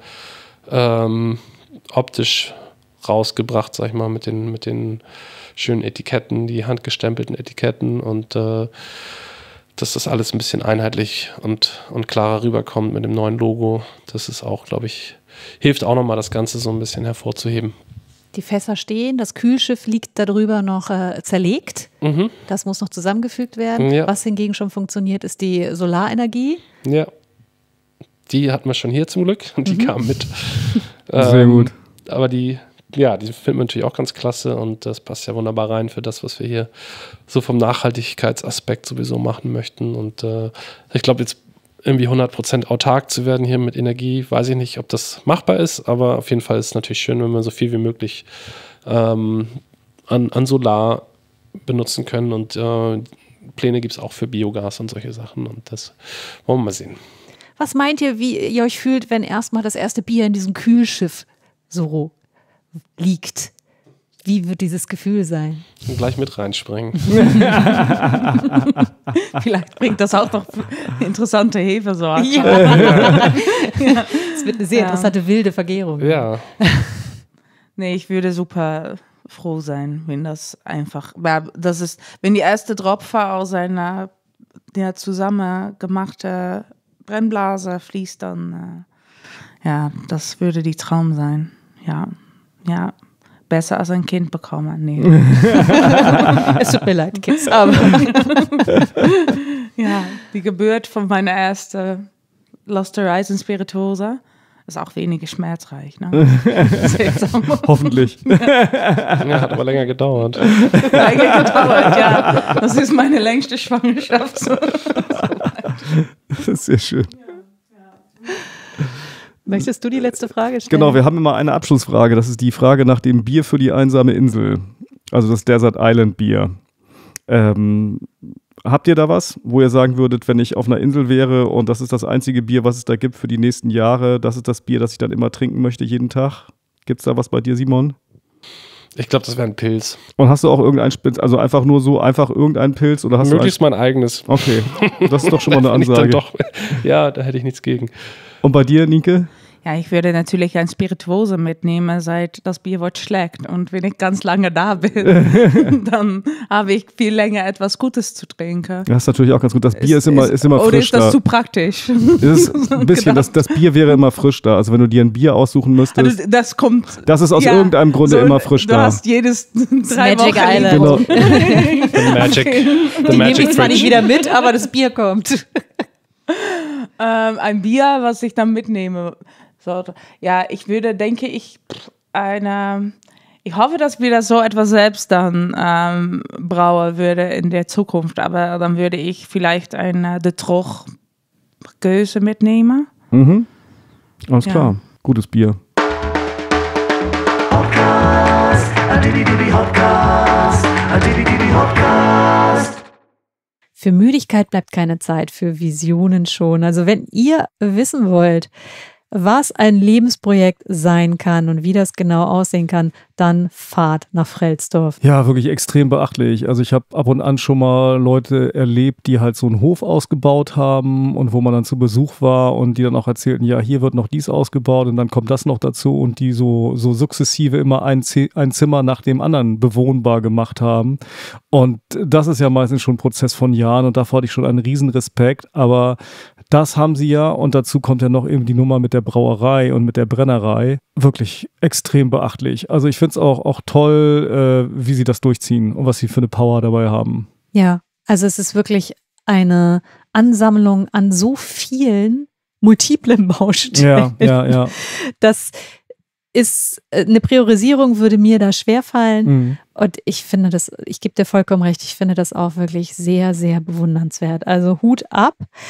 optisch rausgebracht, sag ich mal, mit den schönen Etiketten, die handgestempelten Etiketten und dass das alles ein bisschen einheitlich und klarer rüberkommt mit dem neuen Logo. Das ist auch, glaube ich, hilft auch nochmal, das Ganze so ein bisschen hervorzuheben. Die Fässer stehen, das Kühlschiff liegt darüber noch zerlegt. Mhm. Das muss noch zusammengefügt werden. Ja. Was hingegen schon funktioniert, ist die Solarenergie. Ja. Die hatten wir schon hier zum Glück und die kamen mit. Sehr gut. Aber die finden wir natürlich auch ganz klasse und das passt ja wunderbar rein für das, was wir hier so vom Nachhaltigkeitsaspekt sowieso machen möchten. Und ich glaube, jetzt irgendwie 100% autark zu werden hier mit Energie, weiß ich nicht, ob das machbar ist, aber auf jeden Fall ist es natürlich schön, wenn wir so viel wie möglich an Solar benutzen können und Pläne gibt es auch für Biogas und solche Sachen und das wollen wir mal sehen. Was meint ihr, wie ihr euch fühlt, wenn erstmal das erste Bier in diesem Kühlschiff so liegt? Wie wird dieses Gefühl sein? Und gleich mit reinspringen. Vielleicht bringt das auch noch interessante Hefesorten. Ja. Es wird eine sehr interessante wilde Vergärung. Ja. Nee, ich würde super froh sein, wenn das einfach, wenn die erste Tropfe aus einer zusammen gemachte Brennblase fließt, dann das würde die Traum sein. Ja. Besser als ein Kind bekommen. Nee. Es tut mir leid, Kids. Aber die Geburt von meiner ersten Lost Horizon Spirituosa ist auch weniger schmerzreich. Ne? Hoffentlich. Ja, hat aber länger gedauert. Ja. Das ist meine längste Schwangerschaft. Das ist sehr schön. Möchtest du die letzte Frage stellen? Genau, wir haben immer eine Abschlussfrage. Das ist die Frage nach dem Bier für die einsame Insel. Also das Desert Island Bier. Habt ihr da was, wo ihr sagen würdet, wenn ich auf einer Insel wäre und das ist das einzige Bier, was es da gibt für die nächsten Jahre, das ist das Bier, das ich dann immer trinken möchte jeden Tag? Gibt es da was bei dir, Simon? Ich glaube, das wäre ein Pilz. Und hast du auch irgendein also einfach nur so, einfach irgendein Pilz? Oder hast möglichst mein eigenes. Okay, das ist doch schon mal eine Ansage. Ja, da hätte ich nichts gegen. Und bei dir, Nienke? Ja, ich würde natürlich ein Spirituose mitnehmen, seit das Bierwort schlägt. Und wenn ich ganz lange da bin, dann habe ich viel länger etwas Gutes zu trinken. Das ist natürlich auch ganz gut. Das Bier ist immer frisch da. Oder ist das zu praktisch? Das ist ein bisschen, das Bier wäre immer frisch da. Also wenn du dir ein Bier aussuchen müsstest. Also das ist aus irgendeinem Grunde immer frisch da. Du hast jedes 3 Magic Wochen. Island. Genau. Die nehme ich zwar nicht wieder mit, aber das Bier kommt. Ein Bier, was ich dann mitnehme. So, ja, ich hoffe, dass wir das so etwas selbst dann brauen würde in der Zukunft, aber dann würde ich vielleicht eine De Troch Göse mitnehmen. Mhm. Alles klar, gutes Bier. Hopcast, Hopcast, Hopcast. Für Müdigkeit bleibt keine Zeit, für Visionen schon. Also wenn ihr wissen wollt, was ein Lebensprojekt sein kann und wie das genau aussehen kann, dann fahrt nach Frelsdorf. Ja, wirklich extrem beachtlich. Also ich habe ab und an schon mal Leute erlebt, die halt so einen Hof ausgebaut haben und wo man dann zu Besuch war und die dann auch erzählten, ja, hier wird noch dies ausgebaut und dann kommt das noch dazu und die so sukzessive immer ein Zimmer nach dem anderen bewohnbar gemacht haben. Und das ist ja meistens schon ein Prozess von Jahren und davor hatte ich schon einen riesen Respekt, aber das haben sie ja und dazu kommt ja noch eben die Nummer mit der Brauerei und mit der Brennerei. Wirklich extrem beachtlich. Also ich finde es auch toll, wie sie das durchziehen und was sie für eine Power dabei haben. Ja, also es ist wirklich eine Ansammlung an so vielen multiplen Baustellen. Ja. Das ist eine Priorisierung, würde mir da schwerfallen. Mhm. Und ich finde das, ich gebe dir vollkommen recht, ich finde das auch wirklich sehr, sehr bewundernswert. Also Hut ab.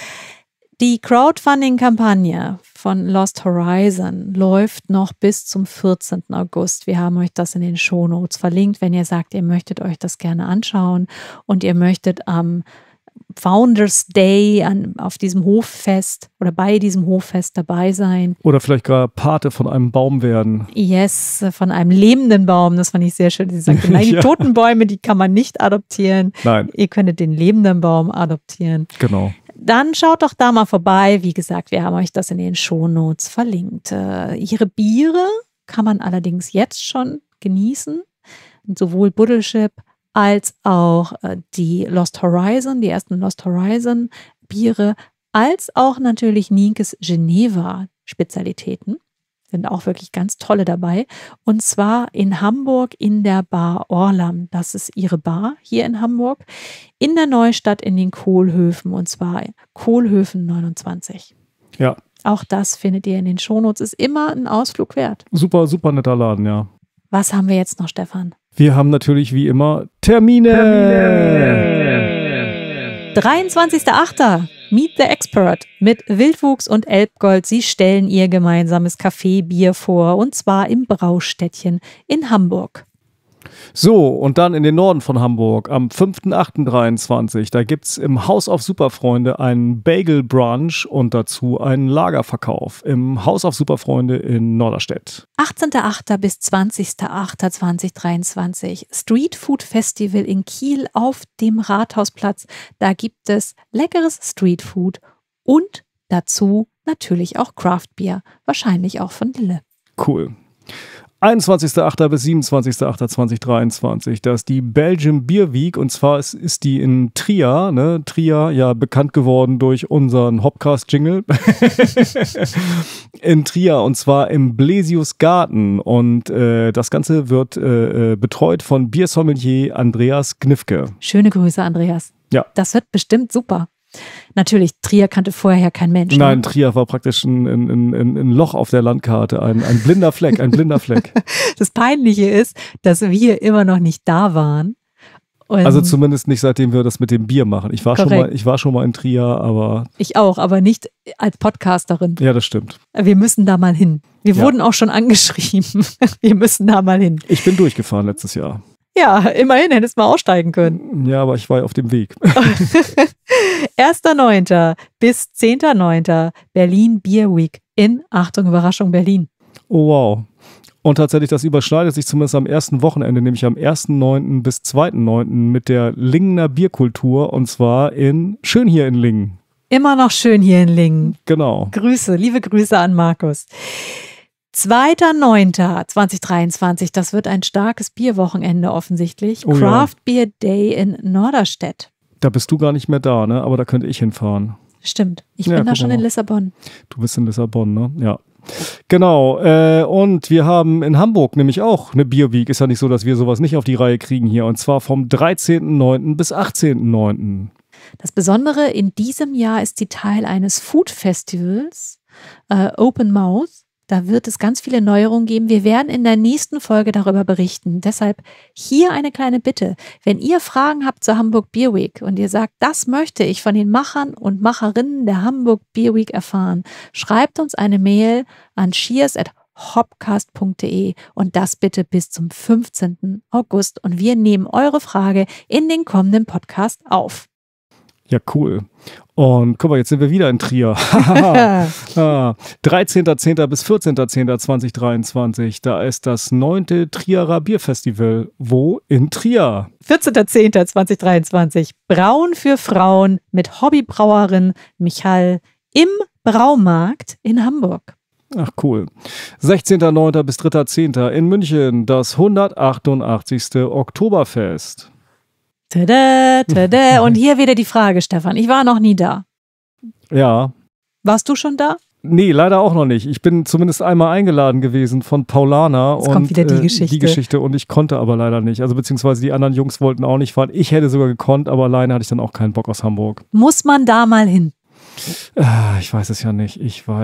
Die Crowdfunding-Kampagne von Lost Horizon läuft noch bis zum 14. August. Wir haben euch das in den Shownotes verlinkt, wenn ihr sagt, ihr möchtet euch das gerne anschauen und ihr möchtet am Founders Day auf diesem Hoffest oder bei diesem Hoffest dabei sein. Oder vielleicht gerade Pate von einem Baum werden. Yes, von einem lebenden Baum. Das fand ich sehr schön. Sie sagte, nein, die toten Bäume, die kann man nicht adoptieren. Nein. Ihr könntet den lebenden Baum adoptieren. Genau. Dann schaut doch da mal vorbei. Wie gesagt, wir haben euch das in den Shownotes verlinkt. Ihre Biere kann man allerdings jetzt schon genießen. Sowohl Buddelship als auch die Lost Horizon, die ersten Lost Horizon Biere, als auch natürlich Nienkes Geneva Spezialitäten. Sind auch wirklich ganz tolle dabei. Und zwar in Hamburg in der Bar Orlam. Das ist ihre Bar hier in Hamburg. In der Neustadt in den Kohlhöfen. Und zwar Kohlhöfen 29. Ja, Auch das findet ihr in den Shownotes. Ist immer ein Ausflug wert. Super, super netter Laden, ja. Was haben wir jetzt noch, Stefan? Wir haben natürlich wie immer Termine. 23.08. Meet the Expert mit Wildwuchs und Elbgold. Sie stellen ihr gemeinsames Kaffeebier vor, und zwar im Braustädtchen in Hamburg. So, und dann in den Norden von Hamburg am 5.8.23. Da gibt es im Haus auf Superfreunde einen Bagel-Brunch und dazu einen Lagerverkauf im Haus auf Superfreunde in Norderstedt. 18.08. bis 20.08.2023 Street Food Festival in Kiel auf dem Rathausplatz. Da gibt es leckeres Street Food und dazu natürlich auch Craft Beer, wahrscheinlich auch von Lille. Cool. 21.08. bis 27.08.2023, das ist die Belgium Beer Week, und zwar ist die in Trier, ne? Trier, ja, bekannt geworden durch unseren Hopcast-Jingle. In Trier, und zwar im Blesius Garten, und das Ganze wird betreut von Biersommelier Andreas Gnifke. Schöne Grüße, Andreas. Ja. Das wird bestimmt super. Natürlich, Trier kannte vorher kein Mensch. Nein, Trier war praktisch ein Loch auf der Landkarte, ein blinder Fleck, ein blinder Fleck. Das Peinliche ist, dass wir immer noch nicht da waren. Und also zumindest nicht, seitdem wir das mit dem Bier machen. Ich war schon mal in Trier, aber... Ich auch, aber nicht als Podcasterin. Ja, das stimmt. Wir müssen da mal hin. Wir wurden auch schon angeschrieben. Wir müssen da mal hin. Ich bin durchgefahren letztes Jahr. Ja, immerhin hättest du mal aussteigen können. Ja, aber ich war ja auf dem Weg. 1.9. bis 10.9. Berlin Beer Week in, Achtung, Überraschung, Berlin. Oh, wow. Und tatsächlich, das überschneidet sich zumindest am ersten Wochenende, nämlich am 1.9. bis 2.9. mit der Lingener Bierkultur, und zwar schön hier in Lingen. Immer noch schön hier in Lingen. Genau. Liebe Grüße an Markus. 2.9.2023, das wird ein starkes Bierwochenende offensichtlich. Oh, Craft Beer Day in Norderstedt. Da bist du gar nicht mehr da, ne? Aber da könnte ich hinfahren. Stimmt, ich bin da schon in Lissabon. Du bist in Lissabon, ne? Ja. Genau, und wir haben in Hamburg nämlich auch eine Bierweek. Ist ja nicht so, dass wir sowas nicht auf die Reihe kriegen hier. Und zwar vom 13.9. bis 18.9. Das Besondere in diesem Jahr ist die Teil eines Food Festivals, Open Mouth. Da wird es ganz viele Neuerungen geben. Wir werden in der nächsten Folge darüber berichten. Deshalb hier eine kleine Bitte. Wenn ihr Fragen habt zur Hamburg Beer Week und ihr sagt, das möchte ich von den Machern und Macherinnen der Hamburg Beer Week erfahren, schreibt uns eine Mail an cheers@hopcast.de und das bitte bis zum 15. August. Und wir nehmen eure Frage in den kommenden Podcast auf. Ja, cool. Und guck mal, jetzt sind wir wieder in Trier. 13.10. bis 14.10.2023, da ist das 9. Trierer Bierfestival. Wo? In Trier. 14.10.2023, Brauen für Frauen mit Hobbybrauerin Michal im Braumarkt in Hamburg. Ach, cool. 16.09. bis 3.10. in München, das 188. Oktoberfest. Tada, tada. Und hier wieder die Frage, Stefan. Ich war noch nie da. Ja. Warst du schon da? Nee, leider auch noch nicht. Ich bin zumindest einmal eingeladen gewesen von Paulana. Jetzt kommt wieder die Geschichte. Die Geschichte, und ich konnte aber leider nicht. Also beziehungsweise die anderen Jungs wollten auch nicht fahren. Ich hätte sogar gekonnt, aber alleine hatte ich dann auch keinen Bock aus Hamburg. Muss man da mal hin? Ich weiß es ja nicht.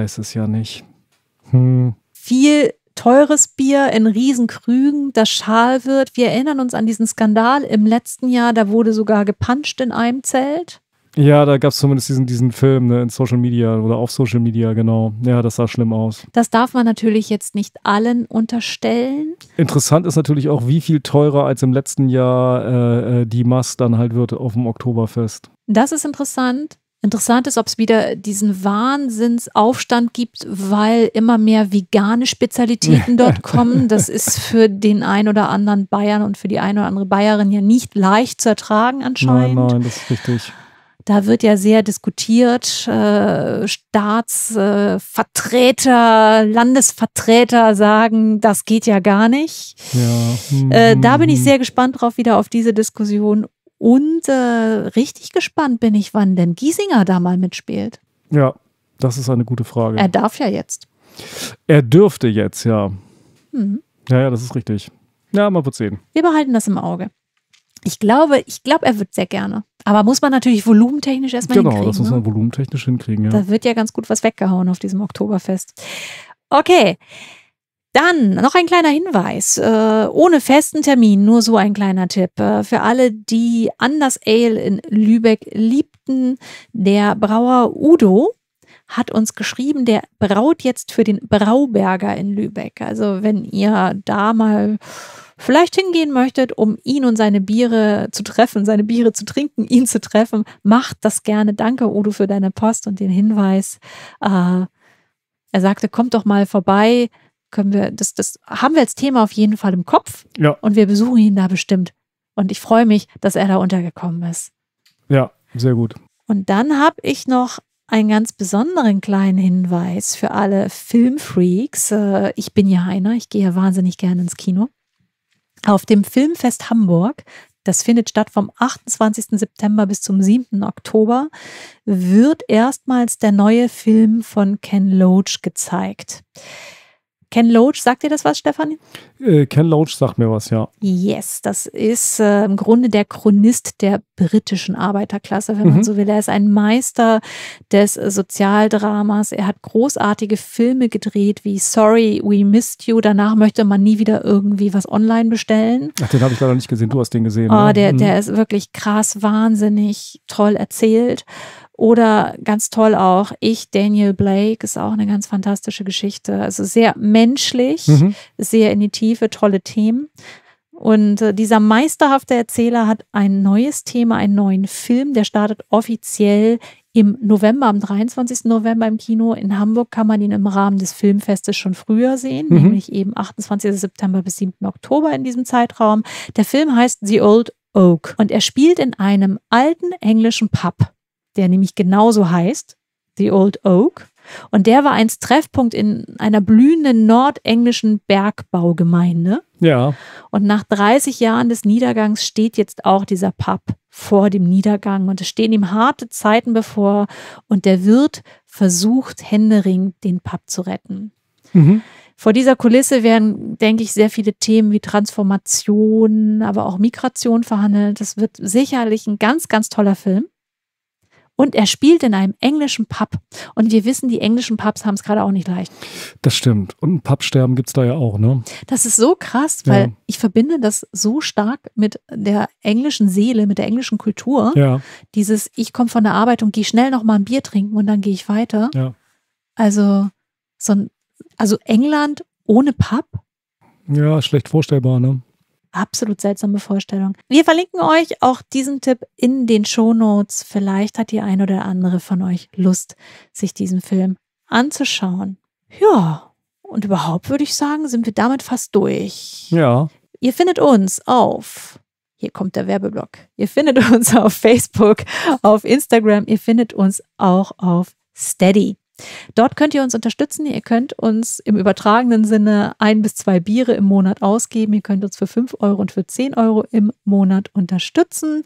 Viel teures Bier in Riesenkrügen, das schal wird. Wir erinnern uns an diesen Skandal im letzten Jahr, da wurde sogar gepanscht in einem Zelt. Ja, da gab es zumindest diesen Film, ne, in Social Media oder auf Social Media, genau. Ja, das sah schlimm aus. Das darf man natürlich jetzt nicht allen unterstellen. Interessant ist natürlich auch, wie viel teurer als im letzten Jahr die Maß dann halt wird auf dem Oktoberfest. Das ist interessant. Interessant ist, ob es wieder diesen Wahnsinnsaufstand gibt, weil immer mehr vegane Spezialitäten dort kommen. Das ist für den ein oder anderen Bayern und für die eine oder andere Bayerin ja nicht leicht zu ertragen anscheinend. Nein, das ist richtig. Da wird ja sehr diskutiert. Staatsvertreter, Landesvertreter sagen, das geht ja gar nicht. Ja. Da bin ich sehr gespannt drauf, wieder auf diese Diskussion. Und richtig gespannt bin ich, wann denn Giesinger da mal mitspielt. Ja, das ist eine gute Frage. Er darf ja jetzt. Er dürfte jetzt, ja. Mhm. Ja, das ist richtig. Ja, mal wird sehen. Wir behalten das im Auge. Ich glaube, er wird sehr gerne. Aber muss man natürlich volumentechnisch erstmal hinkriegen. Genau, das muss man volumentechnisch hinkriegen, ja. Da wird ja ganz gut was weggehauen auf diesem Oktoberfest. Okay, dann noch ein kleiner Hinweis. Ohne festen Termin, nur so ein kleiner Tipp. Für alle, die Anders Ale in Lübeck liebten, der Brauer Udo hat uns geschrieben, der braut jetzt für den Brauberger in Lübeck. Also wenn ihr da mal vielleicht hingehen möchtet, um ihn und seine Biere zu treffen, seine Biere zu trinken, ihn zu treffen, macht das gerne. Danke, Udo, für deine Post und den Hinweis. Er sagte, kommt doch mal vorbei. Das haben wir als Thema auf jeden Fall im Kopf. Ja. Und wir besuchen ihn da bestimmt. Und ich freue mich, dass er da untergekommen ist. Ja, sehr gut. Und dann habe ich noch einen ganz besonderen kleinen Hinweis für alle Filmfreaks. Ich bin ja einer, ich gehe ja wahnsinnig gerne ins Kino. Auf dem Filmfest Hamburg, das findet statt vom 28. September bis zum 7. Oktober, wird erstmals der neue Film von Ken Loach gezeigt. Ken Loach, sagt dir das was, Stefan? Ken Loach sagt mir was, ja. Yes, das ist im Grunde der Chronist der britischen Arbeiterklasse, wenn man so will. Er ist ein Meister des Sozialdramas. Er hat großartige Filme gedreht wie Sorry, We Missed You. Danach möchte man nie wieder irgendwie was online bestellen. Ach, den habe ich leider nicht gesehen. Du hast den gesehen. Oh, ne? der ist wirklich krass, wahnsinnig toll erzählt. Oder ganz toll auch, Daniel Blake, ist auch eine ganz fantastische Geschichte. Also sehr menschlich, sehr in die Tiefe, tolle Themen. Und dieser meisterhafte Erzähler hat ein neues Thema, einen neuen Film, der startet offiziell im November, am 23. November im Kino. In Hamburg kann man ihn im Rahmen des Filmfestes schon früher sehen, nämlich eben 28. September bis 7. Oktober in diesem Zeitraum. Der Film heißt The Old Oak und er spielt in einem alten englischen Pub, der nämlich genauso heißt, The Old Oak. Und der war einst Treffpunkt in einer blühenden nordenglischen Bergbaugemeinde. Ja. Und nach 30 Jahren des Niedergangs steht jetzt auch dieser Pub vor dem Niedergang. Und es stehen ihm harte Zeiten bevor. Und der Wirt versucht händeringend, den Pub zu retten. Vor dieser Kulisse werden, denke ich, sehr viele Themen wie Transformation, aber auch Migration verhandelt. Das wird sicherlich ein ganz, ganz toller Film. Und er spielt in einem englischen Pub. Und wir wissen, die englischen Pubs haben es gerade auch nicht leicht. Das stimmt. Und ein Pubsterben gibt es da ja auch, ne? Das ist so krass, weil ich verbinde das so stark mit der englischen Seele, mit der englischen Kultur. Ja. Dieses, ich komme von der Arbeit und gehe schnell noch mal ein Bier trinken und dann gehe ich weiter. Ja. Also England ohne Pub? Ja, schlecht vorstellbar, ne? Absolut seltsame Vorstellung. Wir verlinken euch auch diesen Tipp in den Shownotes. Vielleicht hat die ein oder andere von euch Lust, sich diesen Film anzuschauen. Ja, und überhaupt würde ich sagen, sind wir damit fast durch. Ja. Ihr findet uns auf, hier kommt der Werbeblock, ihr findet uns auf Facebook, auf Instagram, ihr findet uns auch auf Steady. Dort könnt ihr uns unterstützen. Ihr könnt uns im übertragenen Sinne 1 bis 2 Biere im Monat ausgeben. Ihr könnt uns für 5 Euro und für 10 Euro im Monat unterstützen.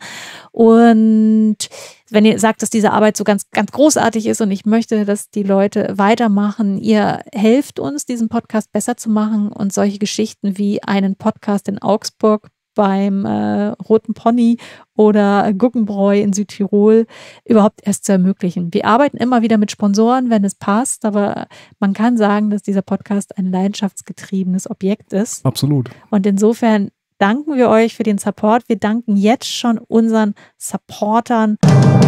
Und wenn ihr sagt, dass diese Arbeit so ganz, ganz großartig ist und ich möchte, dass die Leute weitermachen, ihr helft uns, diesen Podcast besser zu machen und solche Geschichten wie einen Podcast in Augsburg beim Roten Pony oder Guggenbräu in Südtirol überhaupt erst zu ermöglichen. Wir arbeiten immer wieder mit Sponsoren, wenn es passt, aber man kann sagen, dass dieser Podcast ein leidenschaftsgetriebenes Objekt ist. Absolut. Und insofern danken wir euch für den Support. Wir danken jetzt schon unseren Supportern.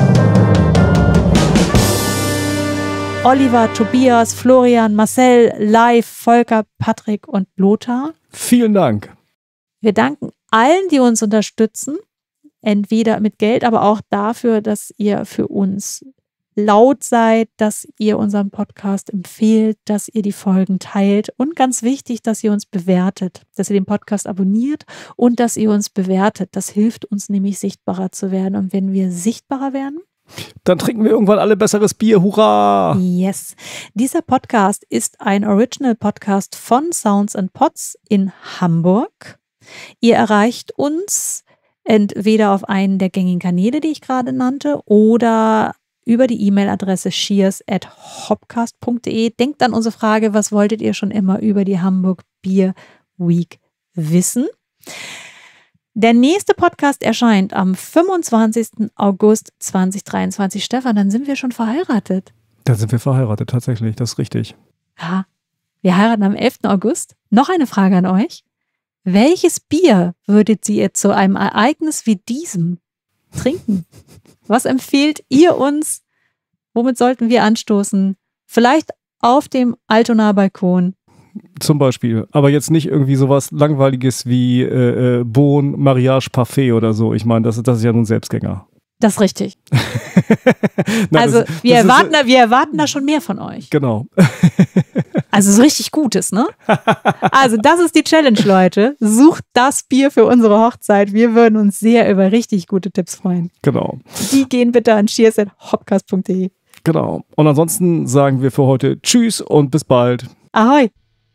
Oliver, Tobias, Florian, Marcel, Live, Volker, Patrick und Lothar. Vielen Dank. Wir danken allen, die uns unterstützen, entweder mit Geld, aber auch dafür, dass ihr für uns laut seid, dass ihr unseren Podcast empfehlt, dass ihr die Folgen teilt und ganz wichtig, dass ihr uns bewertet, dass ihr den Podcast abonniert und dass ihr uns bewertet. Das hilft uns nämlich, sichtbarer zu werden. Und wenn wir sichtbarer werden, dann trinken wir irgendwann alle besseres Bier. Hurra! Yes. Dieser Podcast ist ein Original-Podcast von Sounds and Pods in Hamburg. Ihr erreicht uns entweder auf einen der gängigen Kanäle, die ich gerade nannte, oder über die E-Mail-Adresse cheers@hopcast.de. Denkt an unsere Frage, was wolltet ihr schon immer über die Hamburg Beer Week wissen? Der nächste Podcast erscheint am 25. August 2023. Stefan, dann sind wir schon verheiratet. Da sind wir verheiratet, tatsächlich, das ist richtig. Ja, wir heiraten am 11. August. Noch eine Frage an euch. Welches Bier würdet ihr zu einem Ereignis wie diesem trinken? Was empfehlt ihr uns? Womit sollten wir anstoßen? Vielleicht auf dem Altonaer Balkon. Zum Beispiel. Aber jetzt nicht irgendwie sowas Langweiliges wie Bohnen, Mariage, Parfait oder so. Ich meine, das ist ja nun Selbstgänger. Das ist richtig. Nein, also wir erwarten da schon mehr von euch. Genau. Also so richtig Gutes, ne? Also das ist die Challenge, Leute. Sucht das Bier für unsere Hochzeit. Wir würden uns sehr über richtig gute Tipps freuen. Genau. Die gehen bitte an cheers@hopcast.de. Genau. Und ansonsten sagen wir für heute Tschüss und bis bald. Ahoi.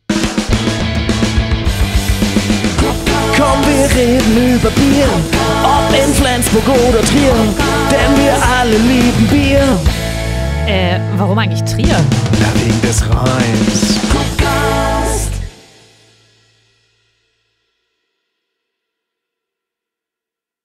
Komm, wir reden über Bier, ob in Flensburg oder Trier, denn wir alle lieben Bier. Warum eigentlich Trier? Na, wegen des Reims.